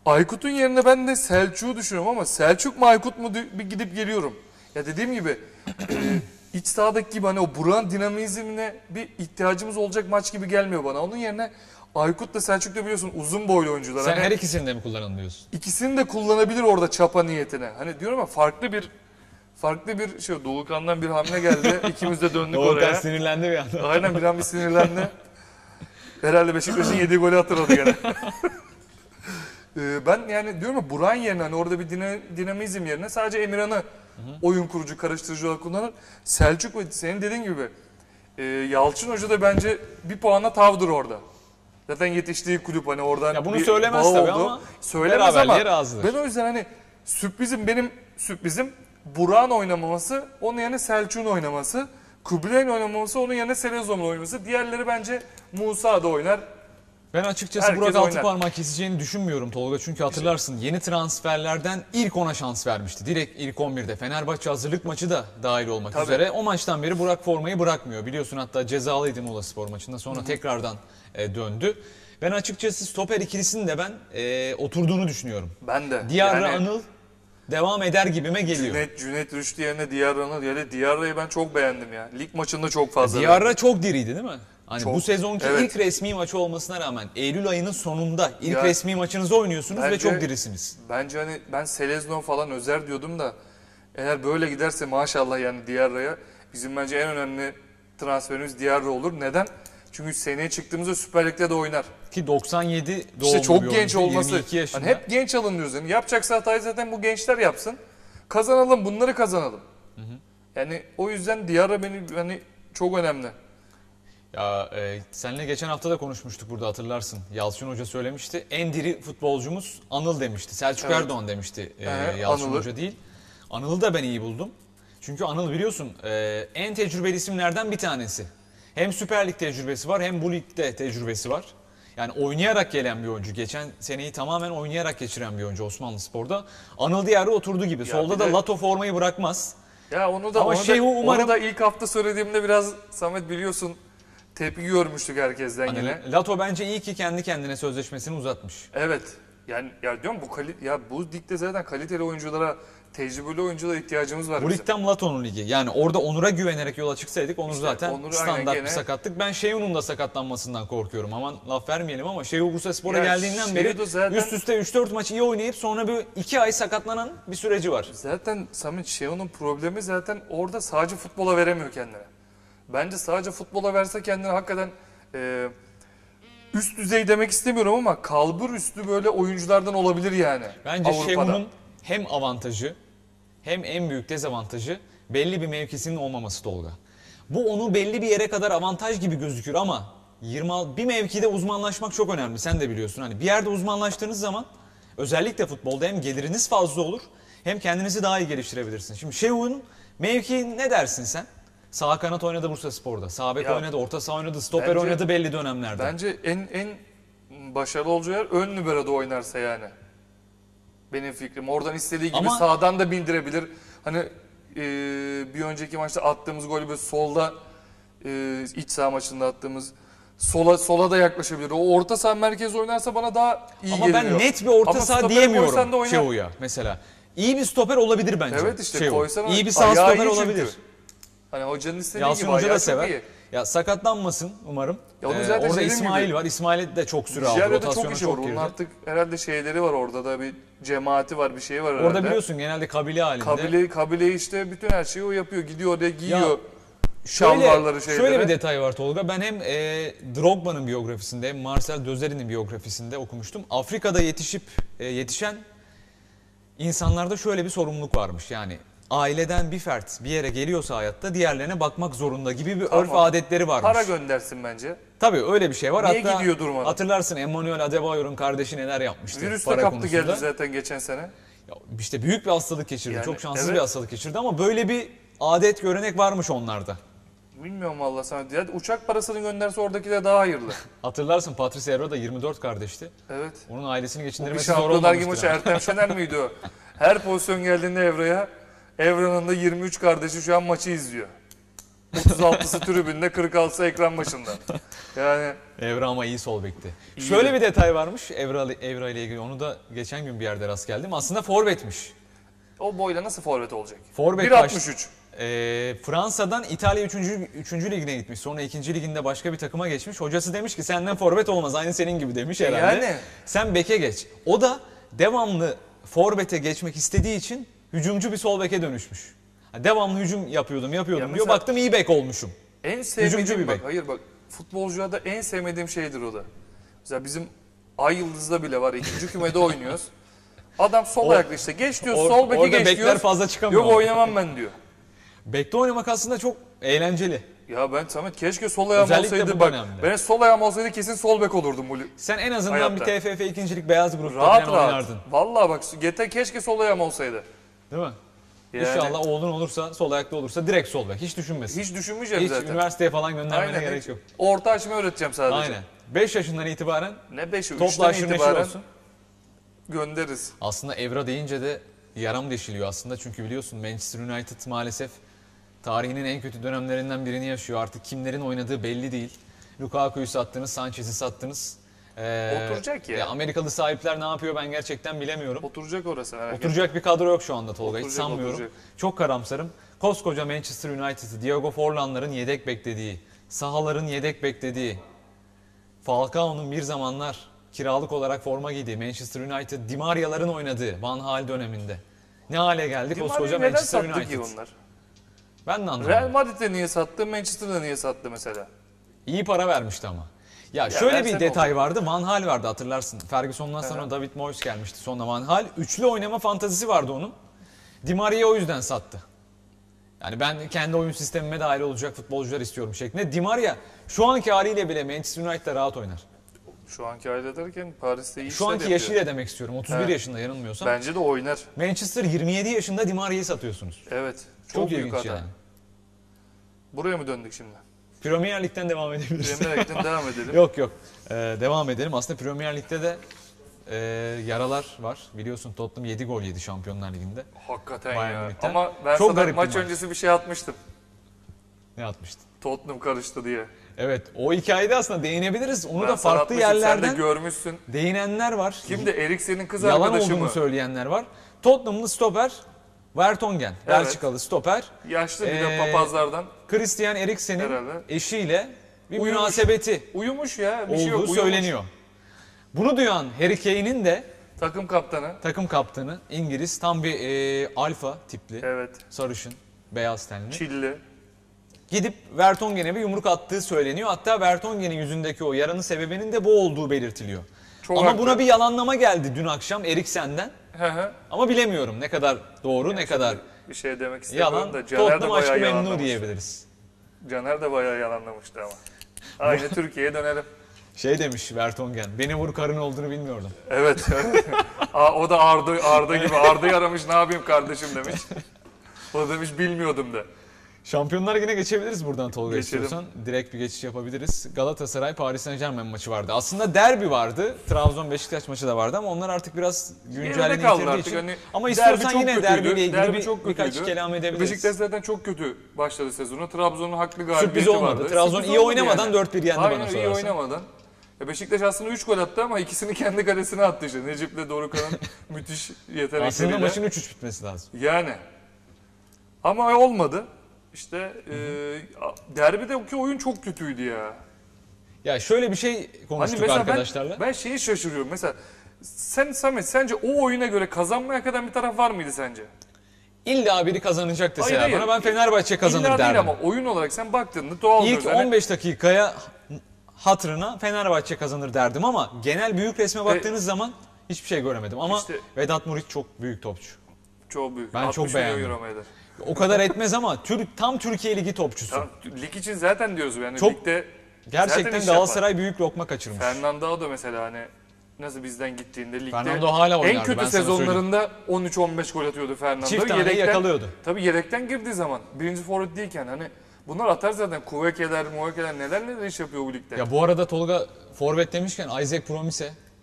Aykut'un yerine ben de Selçuk'u düşünüyorum ama Selçuk mu Aykut mu bir gidip geliyorum. Ya dediğim gibi e, iç sahadaki gibi hani o Burak'ın dinamizmine bir ihtiyacımız olacak maç gibi gelmiyor bana. Onun yerine Aykut da Selçuk da biliyorsun uzun boylu oyuncular. Sen hani her ikisini de mi kullanalım diyorsun? İkisini de kullanabilir orada çapa niyetine. Hani diyorum ama farklı bir farklı bir şey Doğukan'dan bir hamle geldi. İkimiz de döndük Doğukan oraya. sinirlendi bir anda. Aynen bir an bir sinirlendi. Herhalde Beşiktaş'ın yediği golü hatırladı gene. Ee, ben yani diyorum ya Burak'ın yerine hani orada bir dina- dinamizm yerine sadece Emirhan'ı oyun kurucu, karıştırıcı olarak kullanır. Selçuk ve senin dediğin gibi e, Yalçın Hoca da bence bir puana tavdır orada. Zaten yetiştiği kulüp hani oradan Ya bunu bir söylemez bağ tabii oldu. ama Söylemez ama beraberliğe razıdır. ben o yüzden hani sürprizim benim sürprizim Burak'ın oynamaması, onun yerine Selçuk'un oynaması, Kubilay'ın oynamaması, onun yerine Selezom'un oynaması. Diğerleri bence Musa da oynar. Ben açıkçası Herkes Burak oynar. Altıparmak keseceğini düşünmüyorum Tolga. Çünkü hatırlarsın yeni transferlerden ilk ona şans vermişti. Direkt ilk on birde. Fenerbahçe hazırlık maçı da dahil olmak Tabii. üzere. O maçtan beri Burak formayı bırakmıyor. Biliyorsun hatta cezalıydı Muğla Spor maçında. Sonra Hı-hı. tekrardan e, döndü. Ben açıkçası stoper ikilisinin de ben e, oturduğunu düşünüyorum. Ben de. Diarra Yani Anıl devam eder gibime geliyor. Cüneyt, Cüneyt Rüştü yerine Diarra'nın yani Diarra'yı ben çok beğendim ya. Lig maçında çok fazla. Diarra çok diriydi değil mi? Hani Çok, bu sezonki evet. ilk resmi maçı olmasına rağmen Eylül ayının sonunda ilk Ya, resmi maçınızı oynuyorsunuz bence, ve çok dirisiniz. Bence hani ben Selezno falan Özer diyordum da eğer böyle giderse maşallah yani Diarra'ya bizim bence en önemli transferimiz Diarra olur. Neden? Çünkü seneye çıktığımızda Süper Lig'de de oynar. Ki doksan yedi doğumlu İşte çok bir genç oyuncu, olması. yirmi iki yaşında. Hani hep genç alınıyoruz. Yani yapacaksa hatayı zaten bu gençler yapsın. Kazanalım, bunları kazanalım. Hı hı. Yani o yüzden Diarra beni hani çok önemli. Ya e, seninle geçen hafta da konuşmuştuk burada hatırlarsın. Yalçın Hoca söylemişti. En diri futbolcumuz Anıl demişti. Selçuk Evet. Erdoğan demişti e, Ee, Yalçın Anıl'ı. Hoca değil. Anıl'ı da ben iyi buldum. Çünkü Anıl biliyorsun e, en tecrübeli isimlerden bir tanesi. Hem Süper Lig tecrübesi var hem bu ligde tecrübesi var. Yani oynayarak gelen bir oyuncu. Geçen seneyi tamamen oynayarak geçiren bir oyuncu Osmanlıspor'da. Anıl Diyarra oturdu gibi. Ya Solda bir da de- Lato formayı bırakmaz. Ya onu da Ama onu şey da, o umarım- onu da ilk hafta söylediğimde biraz Samet biliyorsun tepki görmüştük herkesten Hani yine. Lato bence iyi ki kendi kendine sözleşmesini uzatmış. Evet. Yani ya diyorum bu kali ya bu ligde zaten kaliteli oyunculara, tecrübeli oyunculara ihtiyacımız var Bu bizim. lig tam Lato'nun ligi. Yani orada Onur'a güvenerek yola çıksaydık Onur İşte zaten Onur aynen standart gene- bir sakatlık. Ben Şeyhun'un da sakatlanmasından korkuyorum. Aman laf vermeyelim ama Şeyhun Bursaspor'a Ya geldiğinden beri Şeyhun zaten- üst üste üç dört maç iyi oynayıp sonra bir iki ay sakatlanan bir süreci var. Zaten Samet Şenol'un problemi zaten orada sadece futbola veremiyor kendine. Bence sadece futbola verse kendine hakikaten e, üst düzey demek istemiyorum ama kalbur üstü böyle oyunculardan olabilir yani. Bence Avrupa'da. Şeyhun'un hem avantajı hem en büyük dezavantajı belli bir mevkisinin olmaması Tolga. Bu onu belli bir yere kadar avantaj gibi gözükür ama yirmi altı bir mevkide uzmanlaşmak çok önemli. Sen de biliyorsun. Hani bir yerde uzmanlaştığınız zaman özellikle futbolda hem geliriniz fazla olur hem kendinizi daha iyi geliştirebilirsiniz. Şimdi Şeyhun'un mevki ne dersin sen? Sağ kanat oynadı Bursaspor'da. Sağ bek Ya, oynadı, orta saha oynadı, stoper bence- oynadı belli dönemlerde. Bence en en başarılı olacağı yer ön libero'da oynarsa yani. Benim fikrim. Oradan istediği gibi Ama- sağdan da bindirebilir. Hani e, bir önceki maçta attığımız golü böyle solda e, iç saha maçında attığımız sola sola da yaklaşabilir. O orta saha merkez oynarsa bana daha iyi Ama geliyor. ben net bir orta Ama saha stopere koysan da diyemiyorum oynar. Şeyhun'a mesela. İyi bir stoper olabilir bence. Evet işte Şeyhun. koysan İyi bir sağ ayağı stoper iyi çünkü. olabilir. Hani hocanın istediği Yalçın gibi Hoca ayağı da çok sever. iyi. Ya sakatlanmasın umarım. Ya onu Ee, zaten orada dediğim İsmail gibi- var. İsmail de çok süre aldı. Ciğer'de Rotasyona çok işi var. çok Onun girdi. artık herhalde şeyleri var orada da bir cemaati var bir şey var herhalde. Orada biliyorsun genelde kabile halinde. Kabile, kabile işte bütün her şeyi o yapıyor. Gidiyor oraya giyiyor. Ya, şalvarları Şöyle, şeyleri. şöyle bir detay var Tolga. Ben hem e, Drogba'nın biyografisinde hem Marcel Dözeri'nin biyografisinde okumuştum. Afrika'da yetişip e, yetişen insanlarda şöyle bir sorumluluk varmış. Yani aileden bir fert bir yere geliyorsa hayatta diğerlerine bakmak zorunda gibi bir Tamam. örf adetleri varmış. Para göndersin bence. Tabii öyle bir şey var. Niye Hatta gidiyor durmadan? hatırlarsın Emmanuel Adebayor'un kardeşi neler yapmıştı Virüs de para kaptı konusunda. geldi zaten geçen sene. Ya işte büyük bir hastalık geçirdi. Yani, Çok şanssız evet. bir hastalık geçirdi ama böyle bir adet görenek varmış onlarda. Bilmiyorum vallahi sana. Ya uçak parasını gönderse oradaki de daha hayırlı. Hatırlarsın Patrice Evra da yirmi dört kardeşti. Evet. Onun ailesini Bir geçindirmesi zor Şampiyonlar Ligi olmamıştır. maçı yani. Ertem Şener miydi o? Her pozisyon geldiğinde Evra'ya Evra'nın da yirmi üç kardeşi şu an maçı izliyor. otuz altısı tribünde, kırk altısı ekran başında. Yani Evra ama iyi sol bekti. İyiydi. Şöyle bir detay varmış Evra, Evra ile ilgili. Onu da geçen gün bir yerde rast geldim. Aslında forvetmiş. o boyla nasıl forvet olacak? Forvet bir baş- altmış üç. Ee, Fransa'dan İtalya üçüncü. üçüncü ligine gitmiş. Sonra ikinci liginde başka bir takıma geçmiş. Hocası demiş ki senden forvet olmaz. Aynı senin gibi demiş herhalde. Yani. Sen beke geç. O da devamlı forvete geçmek istediği için hücumcu bir sol beke dönüşmüş. Ha, devamlı hücum yapıyordum yapıyordum Ya diyor. mesela- Baktım iyi bek olmuşum. En Hücumcu sevmediğim bir bak, bek. hayır bak futbolcularda en sevmediğim şeydir o da. Mesela bizim Ay Yıldız'da bile var. İkinci kümede oynuyoruz. Adam sol O- ayaklı işte. Geç diyor, Or- sol beke orada geç bekler diyor. fazla çıkamıyor. Yok oynamam ben diyor. Bekte oynamak aslında çok eğlenceli. Ya ben Samet keşke sol ayağım Özellikle olsaydı bu bak. dönemde. Ben sol ayağım olsaydı kesin sol bek olurdum bu. Sen en azından Hayatta. bir T F F ikincilik beyaz grupta Rahat falan rahat. oynardın. Vallahi bak Gete keşke sol ayağım olsaydı. Değil mi? Yani İnşallah oğlun olursa, sol ayakta olursa direkt sol bek. Hiç düşünmesin. hiç düşünmeyeceğim Hiç zaten. üniversiteye falan göndermene Aynen. gerek hiç- yok. Orta açma öğreteceğim sadece. Aynen. beş yaşından itibaren Ne beşi? topla Üçten aşırı neşir itibaren olsun. göndeririz. Aslında Evra deyince de yaram deşiliyor aslında. Çünkü biliyorsun Manchester United maalesef tarihinin en kötü dönemlerinden birini yaşıyor. Artık kimlerin oynadığı belli değil. Lukaku'yu sattınız, Sanchez'i sattınız. Ee, Oturacak ya. Amerikalı sahipler ne yapıyor ben gerçekten bilemiyorum. Oturacak orası. merak etme. Oturacak bir kadro yok şu anda Tolga. Hiç Oturacak, sanmıyorum. oturacak. Çok karamsarım. Koskoca Manchester United'ı Diego Forlan'ların yedek beklediği, sahaların yedek beklediği, Falcao'nun bir zamanlar kiralık olarak forma giydiği Manchester United, Di Maria'ların oynadığı Van Gaal döneminde. Ne hale geldi Di koskoca Maria'yı neden Manchester sattı United. ki onlar? Ben de Real anlamadım. Madrid'de niye sattı, Manchester'da niye sattı mesela? İyi para vermişti ama. Ya, şöyle bir versene detay vardı. Van Gaal vardı hatırlarsın. Ferguson'dan sonra David Moyes gelmişti. Sonra Van Gaal. Üçlü oynama fantazisi vardı onun. Di Maria'yı o yüzden sattı. Yani ben kendi oyun sistemime dahil olacak futbolcular istiyorum şeklinde. Di Maria şu anki haliyle bile Manchester United'da rahat oynar. Şu anki aile derken Paris'te iyi Şu işler anki yapıyor. yaşıyla demek istiyorum. otuz bir Evet. yaşında yanılmıyorsam. Bence de oynar. Manchester yirmi yedi yaşında Di Maria'yı satıyorsunuz. Evet. Çok, Çok, büyük ilginç hata. yani. Buraya mı döndük şimdi? Premier Lig'den devam edebiliriz. Premier Lig'den devam edelim. Yok yok. Ee, devam edelim. Aslında Premier Lig'de de e, yaralar var. Biliyorsun Tottenham yedi gol yedi Şampiyonlar Ligi'nde. Hakikaten Bayern ya. Münih'ten. Ama ben Çok sana garip bir maç maç. öncesi bir şey atmıştım. Ne atmıştın? Tottenham karıştı diye. Evet, o hikayede aslında değinebiliriz. Onu Ben da sana farklı atmıştım, yerlerden sen de görmüşsün. değinenler var. Kimdi? Eriksen'in kız Yalan arkadaşı olduğunu mı? söyleyenler var. Tottenham'lı stoper Vertonghen, Evet. Belçikalı stoper. Yaşlı bir de Ee, papazlardan. Christian Eriksen'in Herhalde. eşiyle bir Uyumuş. münasebeti Uyumuş ya. Bir şey yok. olduğu Uyumuş. söyleniyor. Bunu duyan Harry Kane'in de Takım kaptanı. takım kaptanı İngiliz, tam bir e, alfa tipli, Evet. sarışın, beyaz tenli. Çilli. Gidip Vertonghen'e bir yumruk attığı söyleniyor. Hatta Vertonghen'in yüzündeki o yaranın sebebinin de bu olduğu belirtiliyor. Çok Ama haklı. buna bir yalanlama geldi dün akşam Eriksen'den. Hı hı. Ama bilemiyorum ne kadar doğru, ne kadar Bir şey demek istemiyorum yalan. da Caner de Tottenham aşkı bayağı memnun yalanlamıştı. diyebiliriz. Caner de bayağı yalanlamıştı ama. Aynı Türkiye'ye dönelim. Şey demiş Vertonghen, beni vur karın olduğunu bilmiyordum. Evet. Aa, o da Arda, Arda gibi. Arda'yı aramış, ne yapayım kardeşim demiş. O da demiş bilmiyordum de. Şampiyonlar Ligi'ne geçebiliriz buradan Tolga Geçelim. istiyorsan. Direkt bir geçiş yapabiliriz. Galatasaray Paris Saint-Germain maçı vardı. Aslında derbi vardı. Trabzon Beşiktaş maçı da vardı ama onlar artık biraz Geride güncelliğini kaldı yitirdiği artık. için. Hani Ama derbi istiyorsan çok yine kötüydü. derbiyle ilgili Derbi bir, çok birkaç kötüydü. kelam edebiliriz. Beşiktaş zaten çok kötü başladı sezonu. Trabzon'un haklı galibiyeti Sürpriz olmadı. vardı. Trabzon Sürpriz iyi olmadı oynamadan yani. dört bir yendi Aynen, bana iyi sorarsan. oynamadan. E Beşiktaş aslında üç gol attı ama ikisini kendi kalesine attı işte. Necip'le Dorukhan'ın müthiş yetenekleriyle. Aslında maçın üç üç bitmesi lazım. Yani. Ama olmadı. İşte e, derbideki oyun çok kötüydü ya. Ya şöyle bir şey Hani konuştuk mesela arkadaşlarla. ben, ben şeyi şaşırıyorum. Mesela sen Samet sence o oyuna göre kazanmaya hak eden bir taraf var mıydı sence? İlla biri kazanacak Hayır, deseler hayır. bana ben Fenerbahçe kazanır İlla değil derdim. ama oyun olarak sen baktığında doğal İlk olarak hani- on beş dakikaya hatırına Fenerbahçe kazanır derdim ama genel büyük resme baktığınız zaman hiçbir şey göremedim. Ama İşte- Vedat Muriç çok büyük topçu. çok büyük. Ben altmış çok milyon beğendim. euro mu eder? O kadar etmez ama Türk tam Türkiye Ligi topçusu. Tamam, lig için zaten diyoruz yani Çok- ligde zaten Gerçekten iş Galatasaray büyük lokma kaçırmış. yapar. Fernando da mesela hani nasıl bizden gittiğinde ligde Fernando hala en oynardı, ben kötü sana sezonlarında on üç on beş gol atıyordu Fernando. Çift taneyi yakalıyordu. Tabii yedekten girdiği zaman birinci forvet değilken hani bunlar atar zaten Kuvekeler, Muvekeler neler neler iş yapıyor bu ligde. Ya bu arada Tolga forvet demişken Isaac Promise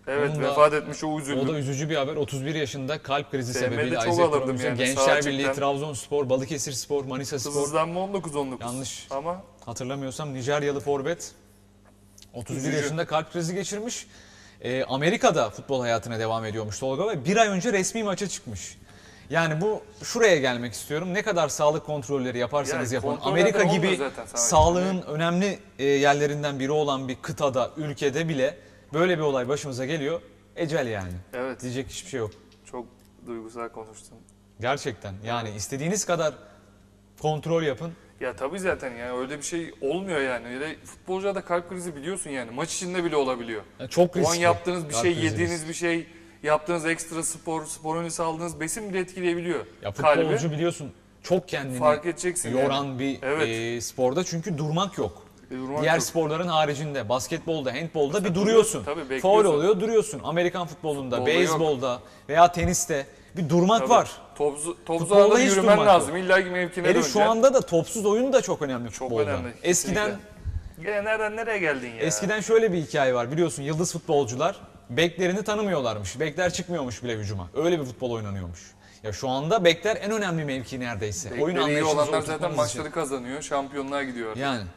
Evet, Onun da- vefat etmiş, o üzüldüm. O da üzücü bir haber. otuz bir yaşında kalp krizi T M'de sebebiyle çok Isaac alırdım Robinson, yani, sağ Gençler açıktan. Birliği, Trabzonspor, Balıkesirspor, Manisa Spor. Hızlanma on dokuz on dokuz. Yanlış. Ama Hatırlamıyorsam Nijeryalı forvet otuz bir Üzücü. yaşında kalp krizi geçirmiş. Ee, Amerika'da futbol hayatına devam ediyormuş Tolga ve bir ay önce resmi maça çıkmış. Yani bu şuraya gelmek istiyorum. Ne kadar sağlık kontrolleri yaparsanız Yani yapın. kontrollerden Amerika olmuyor gibi zaten sağlık. sağlığın önemli e, yerlerinden biri olan bir kıtada, ülkede bile böyle bir olay başımıza geliyor. Ecel yani. evet, Diyecek hiçbir şey yok. çok duygusal konuştun. Gerçekten. Yani istediğiniz kadar kontrol yapın. Ya tabii zaten yani öyle bir şey olmuyor yani. Ya da futbolcuda kalp krizi biliyorsun yani. Maç içinde bile olabiliyor. Yani çok O an riskli. yaptığınız bir Kalp şey, krizi yediğiniz riskli. bir şey, yaptığınız ekstra spor, spor öncesi aldığınız besin bile etkileyebiliyor. Ya Kalbi futbolcu biliyorsun çok kendini fark edeceksin yoran yani. bir Evet. e, sporda çünkü durmak yok. E, durmak Diğer yok. sporların haricinde basketbolda, handbolda bir duruyorsun, duruyorsun. tabii, bekliyorsun. Faul oluyor duruyorsun. Amerikan futbolunda, Futbolda beyzbolda veya teniste bir durmak Tabii. var. Topsuz, topsuz Futbolda alanda hiç yürümen durmak lazım. İlla ki mevkine Hele döneceksin. şu anda da topsuz oyun da çok önemli Çok futbolda. önemli, Eskiden kesinlikle. Gene nereden nereye geldin ya? eskiden şöyle bir hikaye var biliyorsun, yıldız futbolcular beklerini tanımıyorlarmış. Bekler çıkmıyormuş bile hücuma. Öyle bir futbol oynanıyormuş. Ya şu anda bekler en önemli mevki neredeyse. Bekleri Oyun iyi anlayışınızı olanlar zaten oturtmanız maçları için. kazanıyor. Şampiyonluğa gidiyor artık. Yani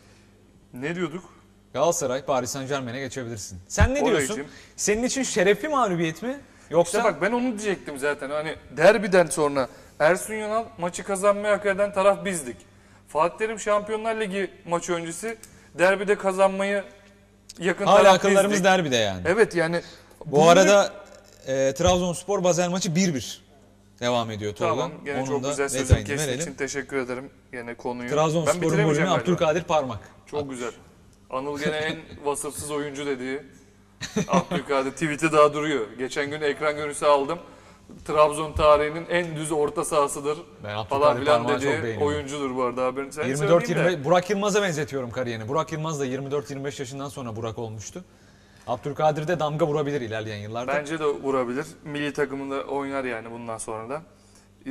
Ne diyorduk? Galatasaray, Paris Saint Germain'e geçebilirsin. Sen ne Oraya diyorsun? geçeyim. Senin için şerefli mağlubiyet mi? Yoksa İşte bak ben onu diyecektim zaten. Hani derbiden sonra Ersun Yanal maçı kazanmayı hak eden taraf bizdik. Fatih Terim Şampiyonlar Ligi maçı öncesi derbide kazanmayı yakın hala taraf akıllarımız bizdik. derbide yani. Evet yani. Bu bunu- arada e, Trabzonspor Basel maçı bir bir devam ediyor Tolga. Tamam, gene Onun çok da güzel sözünü detayını kestiğin verelim. için teşekkür ederim. Yine konuyu. Ben Trabzonspor'un bitiremeyeceğim golünü galiba. Abdülkadir Parmak. Çok güzel. Anıl gene en vasıfsız oyuncu dediği Abdülkadir tweet'i daha duruyor. Geçen gün ekran görüntüsü aldım. Trabzon tarihinin en düz orta sahasıdır Ben Abdülkadir falan filan Parmak'ı çok dediği beğeniyorum. oyuncudur bu arada. Haberini sen yirmi dört söyleyeyim yirmi beş de. Burak Yılmaz'a benzetiyorum kariyerini. Burak Yılmaz da yirmi dört yirmi beş yaşından sonra Burak olmuştu. Abdülkadir de damga vurabilir ilerleyen yıllarda. Bence de vurabilir. Milli takımında oynar yani bundan sonra da. Ee,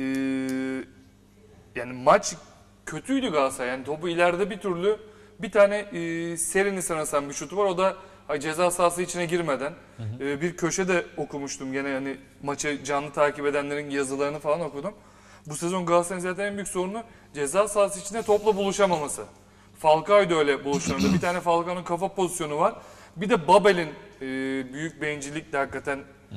yani maç kötüydü Galatasaray. Yani topu ileride bir türlü bir tane e, Serin'i sanırsam bir şutu var. O da ha, ceza sahası içine girmeden. E, bir köşede okumuştum gene yani maçı canlı takip edenlerin yazılarını falan okudum. Bu sezon Galatasaray'ın zaten en büyük sorunu ceza sahası içinde topla buluşamaması. Falcao da öyle buluşlarında. Bir tane Falcao'nun kafa pozisyonu var. Bir de Babel'in e, büyük bencillikle hakikaten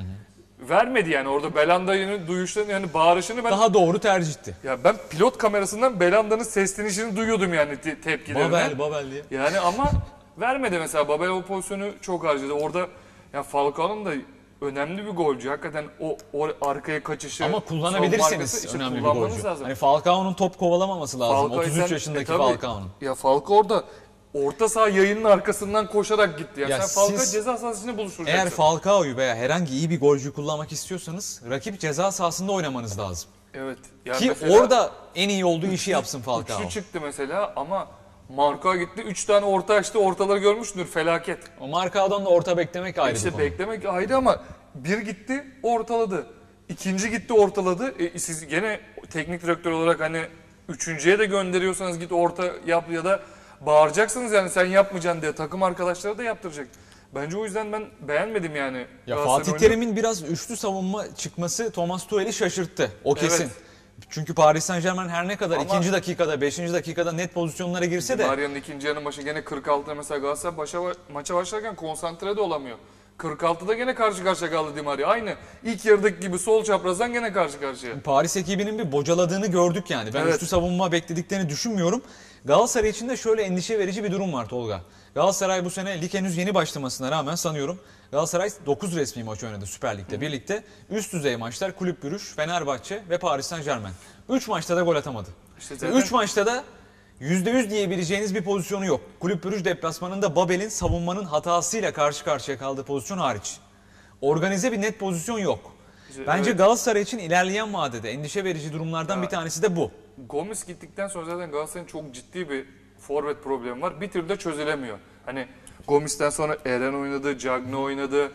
vermedi yani orada Belanda'nın duyuşlarını yani bağırışını ben Daha doğru tercihti. ya ben pilot kamerasından Belanda'nın seslenişini duyuyordum yani te- tepkilerini. Babel, Babel diye. Yani ama vermedi mesela Babel o pozisyonu çok harcadı. Orada ya Falcao'nun da önemli bir golcü. Hakikaten o, o arkaya kaçışı Ama savunma arkası kullanabilirsiniz işte önemli bir kullanmanız golcü. lazım. Hani Falcao'nun top kovalamaması lazım. Falcao otuz üç sen- yaşındaki e tabii. Falcao'nun. Ya Falcao orada orta saha yayının arkasından koşarak gitti. Yani Ya sen Falcao siz- ceza sahası içinde buluşturacaksın. Eğer Falcao'yu veya herhangi iyi bir golcü kullanmak istiyorsanız rakip ceza sahasında oynamanız lazım. Evet. Yani Ki mesela orada en iyi olduğu işi yapsın Falcao. üçlü çıktı mesela ama Marka gitti. Üç tane orta açtı. Ortaları görmüşsündür. Felaket. O Marcao'dan da orta beklemek ayrı bir İşte konu. beklemek ayrı ama bir gitti ortaladı. İkinci gitti ortaladı. E, siz gene teknik direktör olarak hani üçüncüye de gönderiyorsanız git orta yap ya da bağıracaksınız yani sen yapmayacaksın diye takım arkadaşları da yaptıracak. Bence o yüzden ben beğenmedim yani. Ya Galatasaray'ın Fatih oyunu. Terim'in biraz üçlü savunma çıkması Thomas Tuchel'i şaşırttı. O kesin. Evet. Çünkü Paris Saint Germain her ne kadar Ama- ikinci dakikada, beşinci dakikada net pozisyonlara girse de Maria'nın ikinci yarı başı gene kırk altıda mesela Galatasaray başa, maça başlarken konsantre de olamıyor. kırk altıda gene karşı karşıya kaldı Di Maria. Aynı ilk yarıdaki gibi sol çaprazdan gene karşı karşıya. Paris ekibinin bir bocaladığını gördük yani. Ben Evet. üçlü savunma beklediklerini düşünmüyorum. Galatasaray için de şöyle endişe verici bir durum var Tolga. Galatasaray bu sene lig henüz yeni başlamasına rağmen sanıyorum Galatasaray dokuz resmi maç oynadı Süper Lig'de. Birlikte üst düzey maçlar Kulüp Brugge, Fenerbahçe ve Paris Saint Germain. üç maçta da gol atamadı. İşte zaten- üç maçta da yüzde yüz diyebileceğiniz bir pozisyonu yok. Kulüp Brugge deplasmanında Babel'in savunmanın hatasıyla karşı karşıya kaldığı pozisyon hariç. Organize bir net pozisyon yok. İşte Bence evet. Galatasaray için ilerleyen vadede endişe verici durumlardan Ya. bir tanesi de bu. Gomis gittikten sonra zaten Galatasaray'ın çok ciddi bir forvet problemi var. Bir türlü de çözülemiyor. Hani Gomis'ten sonra Eren oynadı, Cagney oynadı,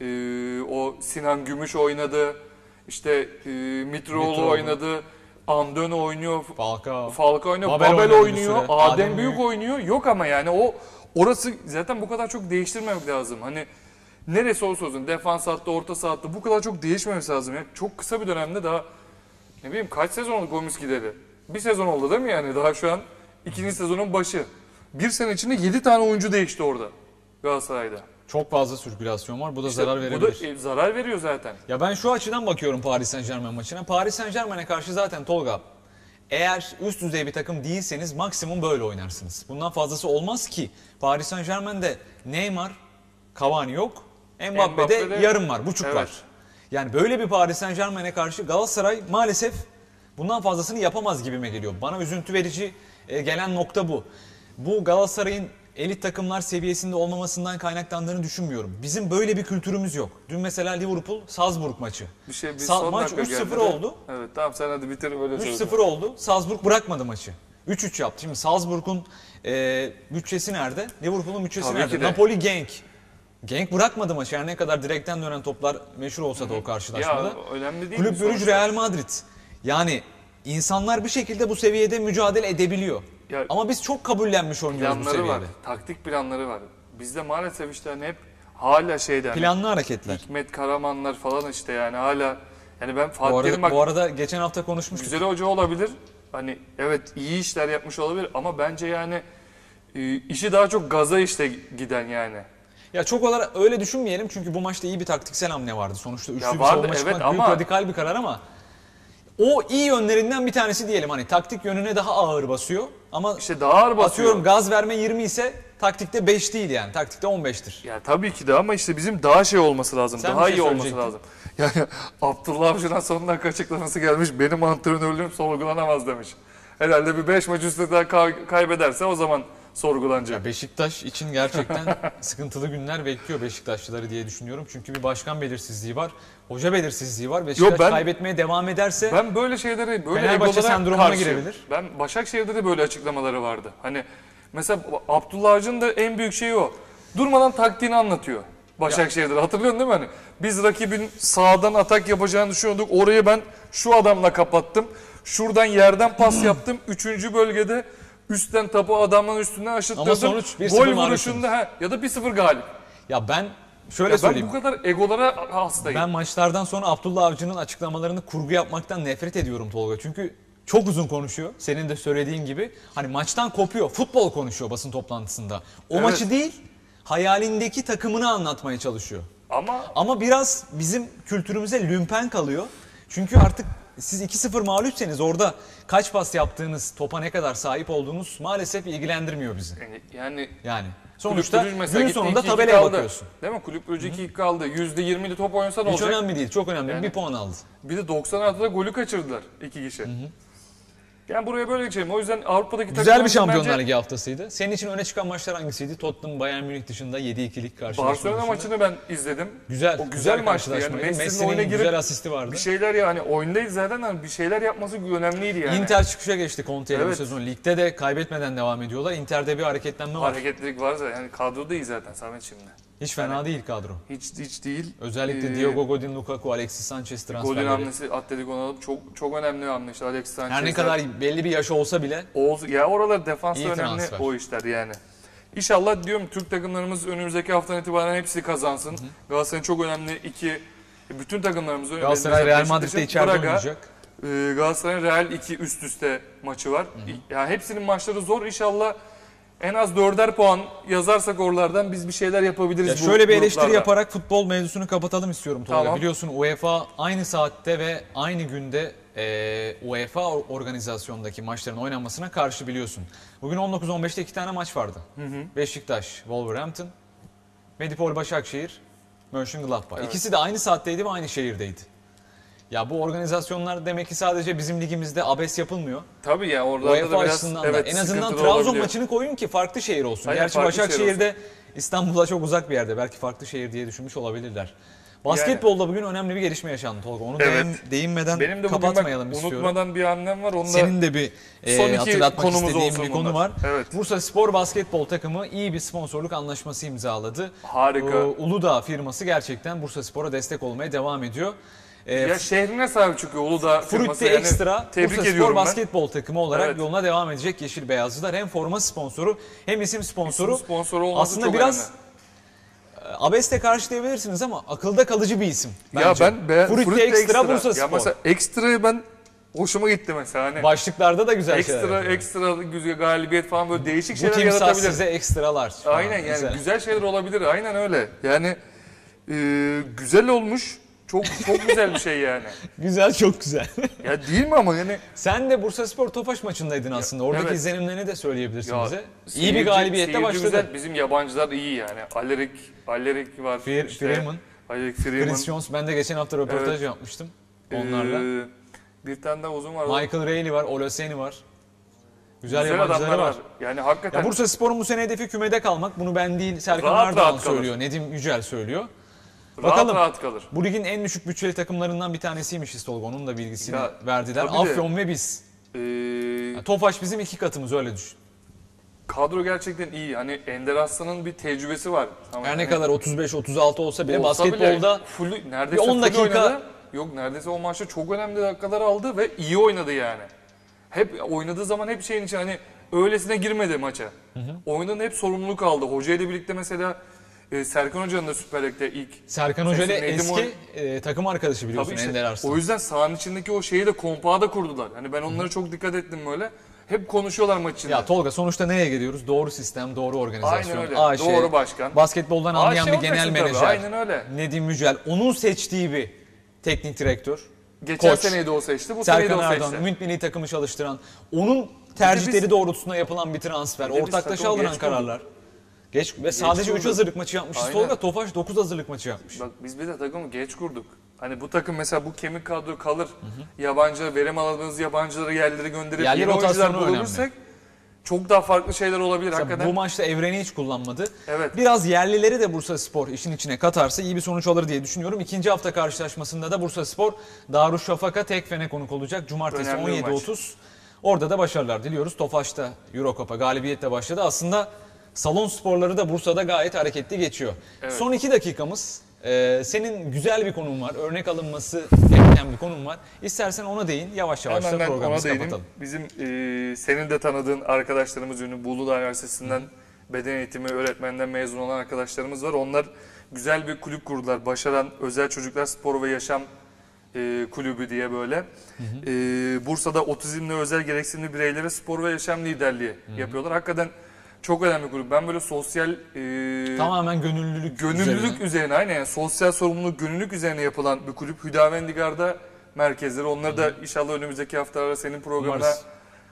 ee, o Sinan Gümüş oynadı, işte ee, Mitroğlu Mitroğlu. oynadı, Andone oynuyor, Falcao. Falcao oynuyor, Babel Babel, oynadı bir oynuyor, süre. Adem, Adem Büyük Büyük. oynuyor. Yok ama yani o orası zaten bu kadar çok değiştirmemek lazım. Hani neresi olursa olsun defans hattı, orta sahattı bu kadar çok değişmemesi lazım. Yani çok kısa bir dönemde daha ne bileyim kaç sezon oldu Gomis gideri? Bir sezon oldu değil mi yani? Daha şu an ikinci sezonun başı. Bir sene içinde yedi tane oyuncu değişti orada Galatasaray'da. Çok fazla sirkülasyon var. Bu da İşte zarar verebilir. Bu da e, zarar veriyor zaten. Ya ben şu açıdan bakıyorum Paris Saint-Germain maçına. Paris Saint-Germain'e karşı zaten Tolga, eğer üst düzey bir takım değilseniz maksimum böyle oynarsınız. Bundan fazlası olmaz ki. Paris Saint-Germain'de Neymar, Cavani yok. Mbappe'de Mbappe'de yarım var, buçuk evet. var. Yani böyle bir Paris Saint-Germain'e karşı Galatasaray maalesef bundan fazlasını yapamaz gibime geliyor. Bana üzüntü verici e, gelen nokta bu. Bu Galatasaray'ın elit takımlar seviyesinde olmamasından kaynaklandığını düşünmüyorum. Bizim böyle bir kültürümüz yok. Dün mesela Liverpool Salzburg maçı. Bir şey bir Sa- son maç dakika üç sıfır geldi de. oldu. Evet tamam sen hadi bitir böyle üç söyle. sıfır oldu. Salzburg bırakmadı maçı. üç üç yaptı. Şimdi Salzburg'un e, bütçesi nerede? Liverpool'un bütçesi Tabii nerede? ki de. Napoli Genk. Genk bırakmadı maçı. Her ne kadar direkten dönen toplar meşhur olsa da o karşılaşmada. Ya önemli değil Kulüp mi Brugge, sonuçta? Real Madrid. Yani insanlar bir şekilde bu seviyede mücadele edebiliyor. Ya, ama biz çok kabullenmiş oynuyoruz bu planları seviyede. var. Taktik planları var. Bizde maalesef işte hani hep hala şeyden. Planlı hareketler. Hikmet Karamanlar falan işte yani hala yani ben Bu Fatih Terim arada, bak bu arada geçen hafta konuşmuştuk. güzel hoca olabilir. Hani evet iyi işler yapmış olabilir ama bence yani e, işi daha çok gaza işte giden yani. Ya çok olarak öyle düşünmeyelim çünkü bu maçta iyi bir taktiksel hamle vardı. Sonuçta üçlü Ya bir vardı, savunma evet çıkmak ama- büyük radikal bir karar ama o iyi yönlerinden bir tanesi diyelim. Hani taktik yönüne daha ağır basıyor ama İşte daha ağır basıyor. atıyorum gaz verme yirmi ise taktikte beş değil yani. Taktikte on beştir. Ya tabii ki de ama işte bizim daha şey olması lazım. Sen daha bir şey iyi olması söyleyecektin. lazım. Yani Abdullah Avcı'dan son dakika açıklaması gelmiş. Benim antrenörlüğüm sorgulanamaz demiş. Herhalde bir beş maç üstte daha kay- kaybederse o zaman sorgulanacak. Ya Beşiktaş için gerçekten sıkıntılı günler bekliyor Beşiktaşlıları diye düşünüyorum. Çünkü bir başkan belirsizliği var, hoca belirsizliği var. Beşiktaş ben- kaybetmeye devam ederse Ben böyle şeylere böyle Fenerbahçe egolara sendromuna karşıyım. girebilir. Ben Başakşehir'de de böyle açıklamaları vardı. Hani mesela Abdullah Avcı'nın da en büyük şeyi o. Durmadan taktiğini anlatıyor. Başakşehir'de hatırlıyorsun değil mi hani? Biz rakibin sağdan atak yapacağını düşünüyorduk. Orayı ben şu adamla kapattım. Şuradan yerden pas yaptım. Üçüncü bölgede üstten topu adamın üstünden aşıttırdım. Ama sonuç bir sıfır Gol mağlup vuruşunda ha, ya da bir sıfır galip. ya ben şöyle Ya ben söyleyeyim. bu kadar egolara hastayım. Ben maçlardan sonra Abdullah Avcı'nın açıklamalarını kurgu yapmaktan nefret ediyorum Tolga. Çünkü çok uzun konuşuyor. Senin de söylediğin gibi. Hani maçtan kopuyor. Futbol konuşuyor basın toplantısında. O Evet. maçı değil, hayalindeki takımını anlatmaya çalışıyor. Ama Ama biraz bizim kültürümüze lümpen kalıyor. Çünkü artık siz iki sıfır mağlupseniz orada kaç pas yaptığınız, topa ne kadar sahip olduğunuz maalesef ilgilendirmiyor bizi. yani, yani Yani sonuçta Kulüp Brugge mesela gün gitti, sonunda iki iki tabelaya kaldı. bakıyorsun. Değil mi? Kulüp Brugge iki iki kaldı. yüzde yirmili top oynasa ne Hiç olacak? önemli değil, çok önemli. Yani- Bir puan aldı. Bir de doksan artıda golü kaçırdılar iki kişi. Yani buraya böyle geçelim. O yüzden Avrupa'daki Güzel bir takımların Şampiyonlar bence Ligi haftasıydı. Senin için öne çıkan maçlar hangisiydi? Tottenham, Bayern Münih dışında yedi ikilik karşılaşma Barcelona dışında. maçını ben izledim. Güzel, O güzel güzel maçtı yani. karşılaşmaydı. Messi'nin Messi'nin oyuna girip güzel asisti vardı. bir şeyler yani oyundayız zaten ama bir şeyler yapması önemliydi yani. Inter çıkışa geçti Conte'yle bu Evet. sezon. Ligde de kaybetmeden devam ediyorlar. Inter'de bir hareketlenme var. Hareketlilik varsa yani kadro da iyi zaten Samet şimdi. Hiç fena değil kadro. Hiç hiç değil. Özellikle Ee, Diogo Godin, Lukaku, Alexis Sanchez Godin transferleri. hamlesi Atletico'nun alıp çok çok önemli bir hamle işte Alexis Sanchez'den. Her ne kadar belli bir yaş olsa bile Oğuz, ya oralar defansta İyi önemli transfer. o işler yani. İnşallah diyorum Türk takımlarımız önümüzdeki haftadan itibaren hepsi kazansın. Galatasaray'ın çok önemli iki bütün takımlarımız önemli. Galatasaray Mesela Real Madrid'de Beşiktaş'ın içeride Braga, oynayacak. e, Galatasaray'ın Real iki üst üste maçı var. Yani hepsinin maçları zor. İnşallah en az dörder puan yazarsak oralardan biz bir şeyler yapabiliriz. Ya bu şöyle bir eleştiri gruplarda. yaparak futbol mevzusunu kapatalım istiyorum Tolga. Tamam. Biliyorsun UEFA aynı saatte ve aynı günde e, UEFA organizasyondaki maçların oynanmasına karşı biliyorsun. Bugün on dokuz on beşte iki tane maç vardı. Beşiktaş, Wolverhampton, Medipol Başakşehir, Mönchengladbach. Evet. İkisi de aynı saatteydi ve aynı şehirdeydi. Ya bu organizasyonlar demek ki sadece bizim ligimizde abes yapılmıyor. Tabii ya oralarda UEFA da biraz açısından evet, da en azından sıkıntılı Trabzon olabiliyor. maçını koyun ki farklı şehir olsun. Aynen, Gerçi farklı şehir Başakşehir'de İstanbul'a çok uzak bir yerde. Belki farklı şehir diye düşünmüş olabilirler. Basketbolda bugün önemli bir gelişme yaşandı Tolga. Onu Evet. değin- değinmeden Benim de bugün bak, kapatmayalım istiyorum. unutmadan bir annem var. Onu da Senin de bir e, son iki hatırlatmak konumuz istediğim olsun bir konu bunlar. var. Evet. Bursa Spor Basketbol takımı iyi bir sponsorluk anlaşması imzaladı. Harika. Ee, Uludağ firması gerçekten Bursa Spor'a destek olmaya devam ediyor. Ee, ya şehrine sahip çıkıyor Uludağ firması. Frutti Yani Extra tebrik Bursa Spor ediyorum ben. Basketbol takımı olarak Evet. yoluna devam edecek Yeşil Beyazlılar. Hem forma sponsoru hem isim sponsoru. İsim sponsoru olması Aslında çok biraz önemli. Abeste karşılayabilirsiniz ama akılda kalıcı bir isim. Ya bence. ben be, Frutti Frutti Extra Extra. Bursa Ya Spor. mesela Extra'yı ben hoşuma gitti mesela hani. Başlıklarda da güzel şeyler Ekstra yapıyor. ekstra güzel galibiyet falan böyle değişik Bu şeyler timsah yaratabilir. size ekstralar. falan. Aynen yani Güzel. güzel şeyler olabilir. Aynen öyle. Yani e, güzel olmuş. Çok çok güzel bir şey yani. Güzel, çok güzel. Ya değil mi ama yani Sen de Bursaspor Tofaş maçındaydın aslında. Oradaki evet. izlenimlerini de söyleyebilirsin ya, bize. İyi bir seyirci- galibiyette seyirci başladı. güzel. Bizim yabancılar iyi yani. Alerik Alerik var. Fre- işte, Freeman. Alerik Freeman. Chris Jones, ben de geçen hafta röportaj Evet. yapmıştım onlarla. Ee, bir tane daha uzun var. Michael Reilly var, Oloseni var. Güzel, Güzel yabancıları adamlar var. var. Yani hakikaten Ya Bursaspor'un bu sene hedefi kümede kalmak. Bunu ben değil, Serkan Rahat Ardahan rahat kalır. söylüyor, Nedim Yücel söylüyor. rahat Bakalım. rahat kalır. Bu ligin en düşük bütçeli takımlarından bir tanesiymiş Tolga. Onun da bilgisini Ya, verdiler. tabii de- Afyon ve biz. Ee, Yani Tofaş bizim iki katımız, öyle düşün. kadro gerçekten iyi. Hani Ender Aslan'ın bir tecrübesi var. Ama Her ne hani kadar otuz beş otuz altı olsa bile olsa basketbolda bile full, neredeyse bir on full dakika- oynadı. Yok neredeyse o maçta çok önemli dakikalar aldı ve iyi oynadı yani. Hep oynadığı zaman hep şeyin için hani öylesine girmedi maça. Hı hı. Oyundan hep sorumluluk aldı. Hoca ile birlikte mesela e, Serkan Hoca'nın da Süper Lig'de ilk Serkan Hoca ile Nedim eski Oy- e, takım arkadaşı biliyorsun, Tabii işte, Ender Arslan. o yüzden sahanın içindeki o şeyi de kompağı da kurdular. Hani ben onlara çok dikkat ettim böyle. Hep konuşuyorlar maç içinde. Ya Tolga, sonuçta nereye geliyoruz? Doğru sistem, doğru organizasyon. Aynen öyle. A Ş, Doğru başkan. basketboldan anlayan Aşağı bir genel olacaksın tabii, menajer. aynen öyle. Nedim Yücel. Onun seçtiği bir teknik direktör. Geçen Koç. seneyi de o seçti, bu seneyi de Serkan o Erdoğan, seçti. Ümit Milli Takımı çalıştıran, onun tercihleri biz- doğrultusunda yapılan bir transfer, Bir de biz ortaklaşa takımı alınan geç kararlar. Geç ve sadece üç kurduk. hazırlık maçı yapmışız Aynen. Tolga. Tofaş dokuz hazırlık maçı yapmış. Bak biz bir de takımı geç kurduk. Hani bu takım mesela bu kemik kadro kalır. Yabancı verim alamadığımız yabancıları yerlere gönderip Yerli yeni oyuncular rotasyonu önemli. bulabilirsek çok daha farklı şeyler olabilir Mesela hakikaten. bu maçta Evren'i hiç kullanmadı. Evet. Biraz yerlileri de Bursaspor işin içine katarsa iyi bir sonuç alır diye düşünüyorum. İkinci hafta karşılaşmasında da Bursaspor Darüşşafaka Tekfen'e konuk olacak. Cumartesi Önemli bir on yedi otuz. Orada da başarılar diliyoruz. Tofaş'ta Eurocup'a galibiyetle başladı. Aslında salon sporları da Bursa'da gayet hareketli geçiyor. Evet. Son iki dakikamız. Ee, senin güzel bir konun var. Örnek alınması gereken bir konun var. İstersen ona değin. Yavaş yavaş Hemen da ben ona programımızı değineyim. kapatalım. Bizim e, senin de tanıdığın arkadaşlarımız ünlü bu Uludağ Üniversitesi'nden beden eğitimi öğretmeninden mezun olan arkadaşlarımız var. Onlar güzel bir kulüp kurdular. Başaran Özel Çocuklar Spor ve Yaşam e, Kulübü diye böyle. Hı hı. E, Bursa'da otizmli özel gereksinimli bireylere spor ve yaşam liderliği hı hı. yapıyorlar. Hakikaten çok önemli bir kulüp. Ben böyle sosyal e, Tamamen gönüllülük, gönüllülük üzerine. üzerine, aynen yani sosyal sorumluluk, gönüllülük üzerine yapılan bir kulüp. Hüdavendigar'da merkezleri. Onları da inşallah önümüzdeki haftalarda senin programına Umarız.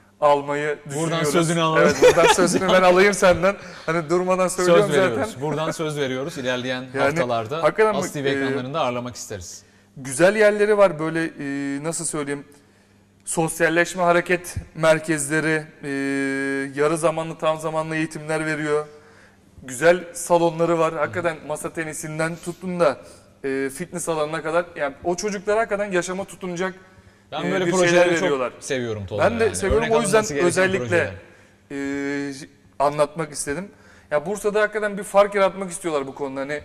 almayı düşünüyoruz. Buradan sözünü alalım. Evet, buradan sözünü ben alayım senden. Hani durmadan söylüyorum Söz veriyoruz. zaten. Buradan söz veriyoruz. İlerleyen Yani haftalarda hakikaten bu- As T V e, ekranlarında ağırlamak isteriz. Güzel yerleri var böyle e, nasıl söyleyeyim, sosyalleşme hareket merkezleri, e, yarı zamanlı tam zamanlı eğitimler veriyor. Güzel salonları var. Hakikaten masa tenisinden tutun da e, fitness alanına kadar, yani o çocuklara hakikaten yaşama tutunacak Ben e, böyle bir projeleri şeyler çok veriyorlar. seviyorum Tolga. Ben de yani. seviyorum, Örnek o yüzden alınması gereken özellikle projeler. e, anlatmak istedim. Ya Bursa'da hakikaten bir fark yaratmak istiyorlar bu konuda. Hani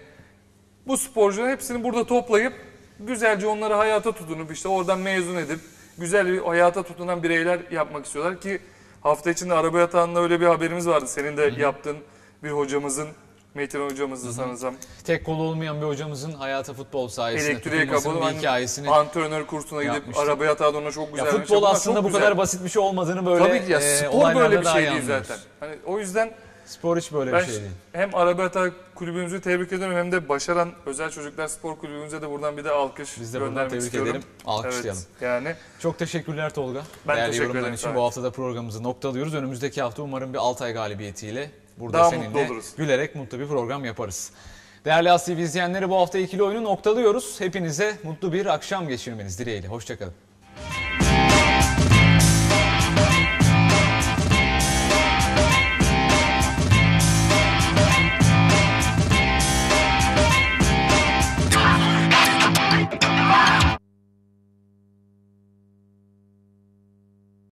bu sporcuların hepsini burada toplayıp güzelce onları hayata tutunup işte oradan mezun edip güzel bir hayata tutunan bireyler yapmak istiyorlar ki hafta içinde araba yatağında öyle bir haberimiz vardı. Senin de yaptığın bir hocamızın, Metin hocamızdı sanırsam. Tek kolu olmayan bir hocamızın hayata futbol sayesinde Elektriğe tutunmasının kapalı bir hikayesini. antrenör kursuna gidip yapmıştı. araba yatağı da ona çok güzel. Ya vermiş. futbol Bunlar aslında çok bu güzel. kadar basit bir şey olmadığını böyle Tabii ki ya, e, spor olaylarda böyle bir daha şey iyi değil anlıyoruz. zaten. Hani o yüzden Spor hiç böyle ben bir şey değil. hem araba yatağı kulübümüzü tebrik ediyorum hem de başaran Özel Çocuklar Spor Kulübümüze de buradan bir de alkış Biz de buradan göndermek tebrik istiyorum. edelim. Alkışlayalım. Evet, yani Çok teşekkürler Tolga. Ben Değerli teşekkür yorumların ederim için sana. bu haftada programımızı noktalıyoruz. Önümüzdeki hafta umarım bir Altay galibiyetiyle burada Daha mutlu seninle oluruz. gülerek mutlu bir program yaparız. Değerli As T V izleyenleri, bu hafta ikili oyunu noktalıyoruz. Hepinize mutlu bir akşam geçirmeniz dileğiyle. Hoşçakalın.